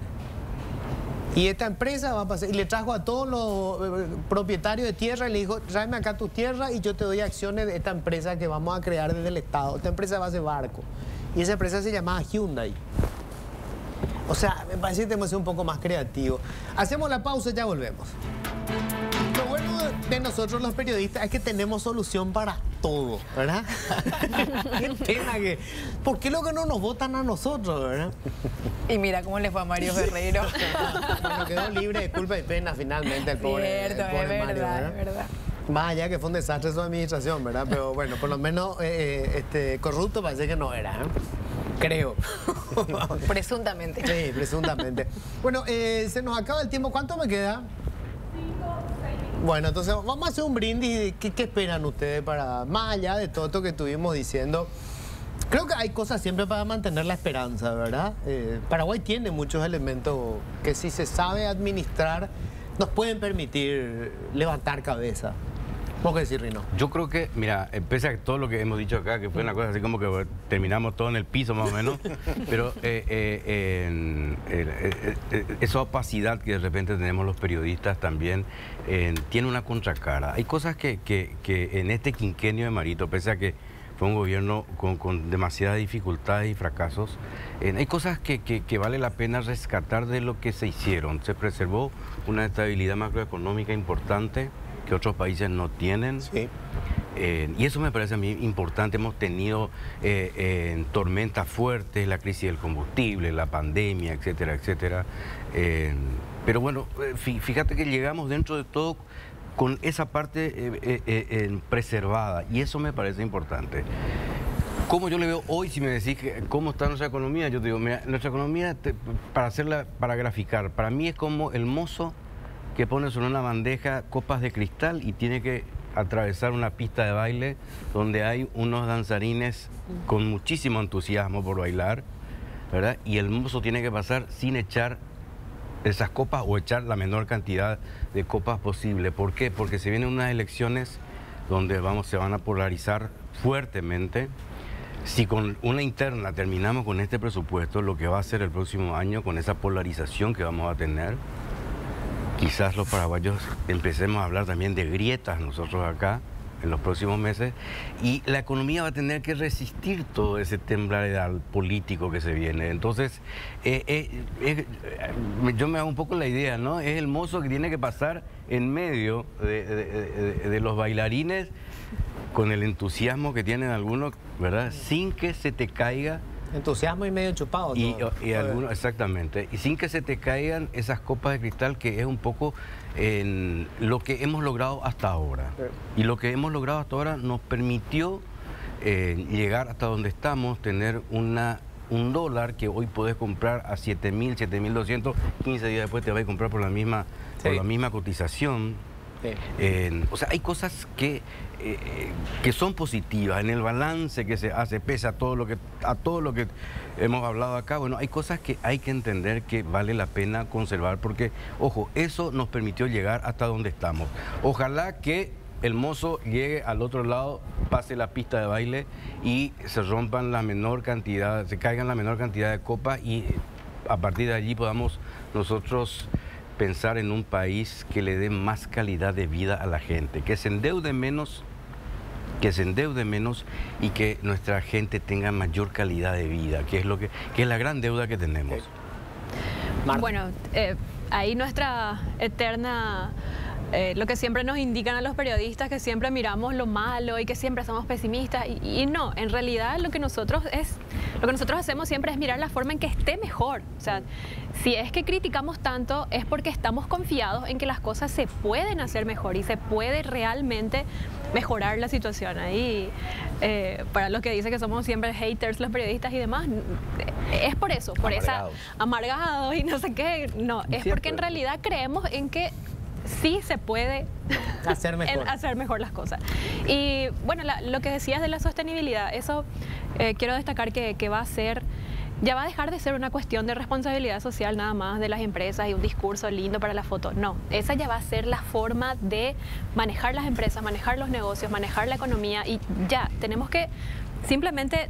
Y esta empresa va a pasar, y le trajo a todos los eh, propietarios de tierra y le dijo, tráeme acá tu tierra y yo te doy acciones de esta empresa que vamos a crear desde el Estado. Esta empresa va a hacer barcos. Y esa empresa se llamaba Hyundai. O sea, me parece que tenemos que ser un poco más creativos. Hacemos la pausa y ya volvemos. Lo bueno de nosotros los periodistas es que tenemos solución para todo, ¿verdad? Qué pena que... ¿Por qué lo que no nos votan a nosotros, verdad? Y mira cómo le fue a Mario Ferrero. Bueno, quedó libre de culpa y pena finalmente el pobre, Cierto, el pobre es verdad, Mario, ¿verdad? es verdad. Más allá que fue un desastre su administración, ¿verdad? Pero bueno, por lo menos eh, este, corrupto parece que no era, ¿eh? Creo. Presuntamente. Sí, presuntamente. Bueno, eh, se nos acaba el tiempo. ¿Cuánto me queda? Cinco, seis. Bueno, entonces vamos a hacer un brindis. ¿Qué, qué esperan ustedes para, más allá de todo esto que estuvimos diciendo? Creo que hay cosas siempre para mantener la esperanza, ¿verdad? Eh, Paraguay tiene muchos elementos que si se sabe administrar nos pueden permitir levantar cabeza. ¿Vos qué decís, Rino? Yo creo que, mira, pese a todo lo que hemos dicho acá, que fue una cosa así como que terminamos todo en el piso más o menos, pero eh, eh, en, eh, eh, esa opacidad que de repente tenemos los periodistas también eh, tiene una contracara. Hay cosas que, que, que en este quinquenio de Marito, pese a que fue un gobierno con, con demasiadas dificultades y fracasos, eh, hay cosas que, que, que vale la pena rescatar de lo que se hicieron. Se preservó una estabilidad macroeconómica importante que otros países no tienen. Sí. Eh, y eso me parece a mí importante. Hemos tenido eh, eh, tormentas fuertes, la crisis del combustible, la pandemia, etcétera, etcétera. Eh, pero bueno, fíjate que llegamos dentro de todo con esa parte eh, eh, eh, preservada, y eso me parece importante. Como yo le veo hoy, si me decís que, cómo está nuestra economía, yo te digo, mira, nuestra economía, te, para hacerla, para graficar, para mí es como el mozo que pone sobre una bandeja copas de cristal y tiene que atravesar una pista de baile donde hay unos danzarines con muchísimo entusiasmo por bailar, ¿verdad? Y el mozo tiene que pasar sin echar esas copas o echar la menor cantidad de copas posible. ¿Por qué? Porque se vienen unas elecciones donde vamos, se van a polarizar fuertemente. Si con una interna terminamos con este presupuesto, lo que va a ser el próximo año con esa polarización que vamos a tener, quizás los paraguayos empecemos a hablar también de grietas nosotros acá en los próximos meses, y la economía va a tener que resistir todo ese tembladeral político que se viene. Entonces, eh, eh, eh, yo me hago un poco la idea, ¿no? Es el mozo que tiene que pasar en medio de, de, de, de los bailarines con el entusiasmo que tienen algunos, ¿verdad? Sin que se te caiga... Entusiasmo y medio chupado. Y, y algunos, exactamente. Y sin que se te caigan esas copas de cristal, que es un poco en lo que hemos logrado hasta ahora. Sí. Y lo que hemos logrado hasta ahora nos permitió eh, llegar hasta donde estamos, tener una, un dólar que hoy podés comprar a siete mil, siete mil doscientos, quince días después te vas a comprar por la misma, sí. por la misma cotización. Sí. Eh, o sea, hay cosas que, eh, que son positivas en el balance que se hace, pese a todo lo que a todo lo que hemos hablado acá. Bueno, hay cosas que hay que entender que vale la pena conservar, porque, ojo, eso nos permitió llegar hasta donde estamos. Ojalá que el mozo llegue al otro lado, pase la pista de baile y se rompan la menor cantidad, se caigan la menor cantidad de copas, y a partir de allí podamos nosotros pensar en un país que le dé más calidad de vida a la gente, que se endeude menos, que se endeude menos y que nuestra gente tenga mayor calidad de vida, que es lo que, que es la gran deuda que tenemos. Marta. Bueno, eh, ahí nuestra eterna eh, lo que siempre nos indican a los periodistas, que siempre miramos lo malo y que siempre somos pesimistas. Y, y no, en realidad lo que nosotros es, lo que nosotros hacemos siempre es mirar la forma en que esté mejor. O sea, si es que criticamos tanto es porque estamos confiados en que las cosas se pueden hacer mejor y se puede realmente mejorar la situación. Ahí, eh, para los que dicen que somos siempre haters los periodistas y demás, es por eso, por Amargados. esa amargados y no sé qué. No, es Siempre. porque en realidad creemos en que sí se puede Hacer mejor. en hacer mejor las cosas. Y bueno, la- lo que decías de la sostenibilidad, eso eh, quiero destacar que, que va a ser, ya va a dejar de ser una cuestión de responsabilidad social nada más de las empresas y un discurso lindo para la foto. No, esa ya va a ser la forma de manejar las empresas, manejar los negocios, manejar la economía y ya, tenemos que simplemente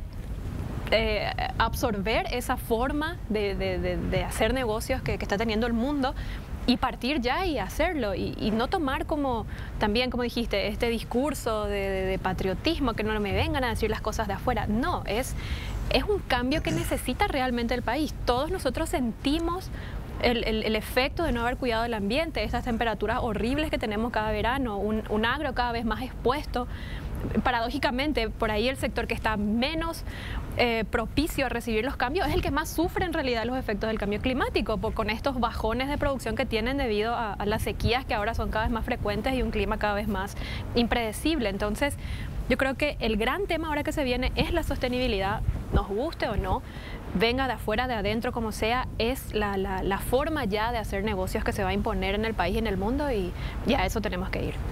eh, absorber esa forma de, de- de- de hacer negocios que, que está teniendo el mundo y partir ya y hacerlo y, y no tomar como, también como dijiste, este discurso de, de- de patriotismo, que no me vengan a decir las cosas de afuera. No, es, es un cambio que necesita realmente el país. Todos nosotros sentimos el, el- el efecto de no haber cuidado el ambiente, estas temperaturas horribles que tenemos cada verano, un, un agro cada vez más expuesto. Paradójicamente, por ahí el sector que está menos eh, propicio a recibir los cambios es el que más sufre en realidad los efectos del cambio climático, por, con estos bajones de producción que tienen debido a, a las sequías que ahora son cada vez más frecuentes y un clima cada vez más impredecible. Entonces, yo creo que el gran tema ahora que se viene es la sostenibilidad, nos guste o no, venga de afuera, de adentro, como sea, es la, la, la forma ya de hacer negocios que se va a imponer en el país y en el mundo y ya a eso tenemos que ir.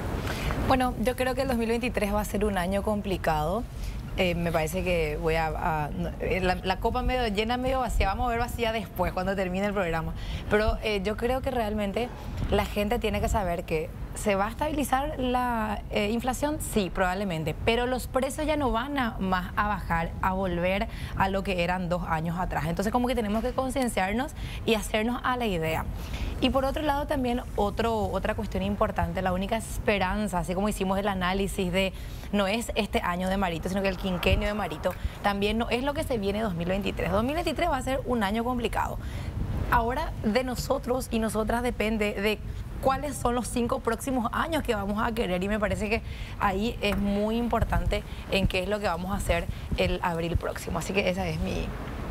Bueno, yo creo que el dos mil veintitrés va a ser un año complicado. Eh, me parece que voy a... a- la, la copa medio llena, medio vacía. Vamos a ver vacía después, cuando termine el programa. Pero eh, yo creo que realmente la gente tiene que saber que ¿se va a estabilizar la eh, inflación? Sí, probablemente. Pero los precios ya no van a más a bajar, a volver a lo que eran dos años atrás. Entonces, como que tenemos que concienciarnos y hacernos a la idea. Y por otro lado también otro, otra cuestión importante, la única esperanza, así como hicimos el análisis de no es este año de Marito, sino que el quinquenio de Marito, también no es lo que se viene dos mil veintitrés. dos mil veintitrés va a ser un año complicado. Ahora de nosotros y nosotras depende de cuáles son los cinco próximos años que vamos a querer y me parece que ahí es muy importante en qué es lo que vamos a hacer el abril próximo. Así que esa es mi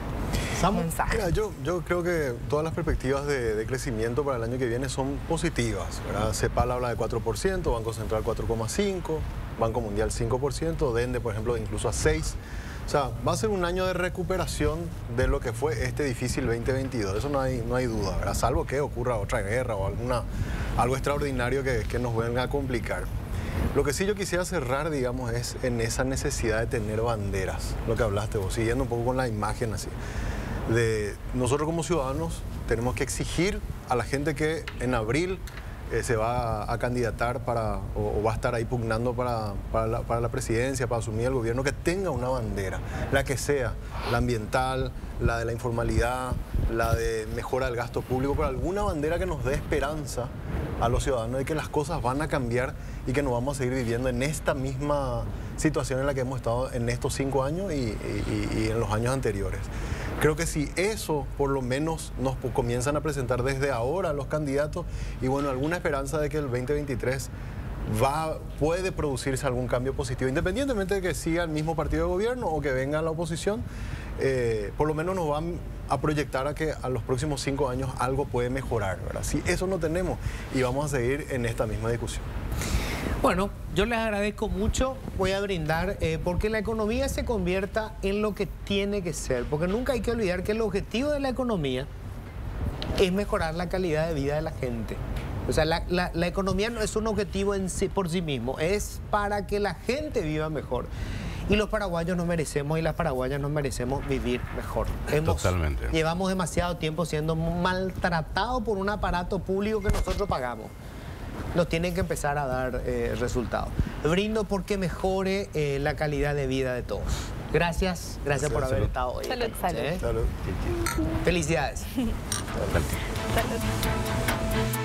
mensaje. Mira, yo, yo creo que todas las perspectivas de, de crecimiento para el año que viene son positivas, ¿verdad? CEPAL habla de cuatro por ciento, Banco Central cuatro coma cinco por ciento, Banco Mundial cinco por ciento, Dende, por ejemplo, incluso a seis por ciento. O sea, va a ser un año de recuperación de lo que fue este difícil veinte veintidós, eso no hay, no hay duda, ¿verdad? Salvo que ocurra otra guerra o alguna, algo extraordinario que, que nos venga a complicar. Lo que sí yo quisiera cerrar, digamos, es en esa necesidad de tener banderas, lo que hablaste vos, siguiendo un poco con la imagen así. De nosotros como ciudadanos tenemos que exigir a la gente que en abril eh, se va a, a candidatar para, o, o va a estar ahí pugnando para, para, la, para la presidencia, para asumir el gobierno, que tenga una bandera, la que sea, la ambiental, la de la informalidad, la de mejora del gasto público, pero alguna bandera que nos dé esperanza a los ciudadanos de que las cosas van a cambiar y que no vamos a seguir viviendo en esta misma situación en la que hemos estado en estos cinco años y, y, y en los años anteriores. Creo que si eso por lo menos nos comienzan a presentar desde ahora los candidatos y bueno, alguna esperanza de que el veinte veintitrés va, puede producirse algún cambio positivo, independientemente de que siga el mismo partido de gobierno o que venga la oposición, eh, por lo menos nos van a proyectar a que a los próximos cinco años algo puede mejorar, ¿verdad? Si eso no tenemos y vamos a seguir en esta misma discusión. Bueno, yo les agradezco mucho, voy a brindar eh, porque la economía se convierta en lo que tiene que ser, porque nunca hay que olvidar que el objetivo de la economía es mejorar la calidad de vida de la gente. O sea, la, la, la economía no es un objetivo en sí, por sí mismo, es para que la gente viva mejor. Y los paraguayos nos merecemos y las paraguayas nos merecemos vivir mejor. Hemos, Totalmente. Llevamos demasiado tiempo siendo maltratados por un aparato público que nosotros pagamos. Nos tienen que empezar a dar eh, resultados. Brindo porque mejore eh, la calidad de vida de todos. Gracias, gracias, Gracias, por haber salud. estado hoy. Salud, esta noche, salud. ¿eh? Salud. Felicidades. Salud.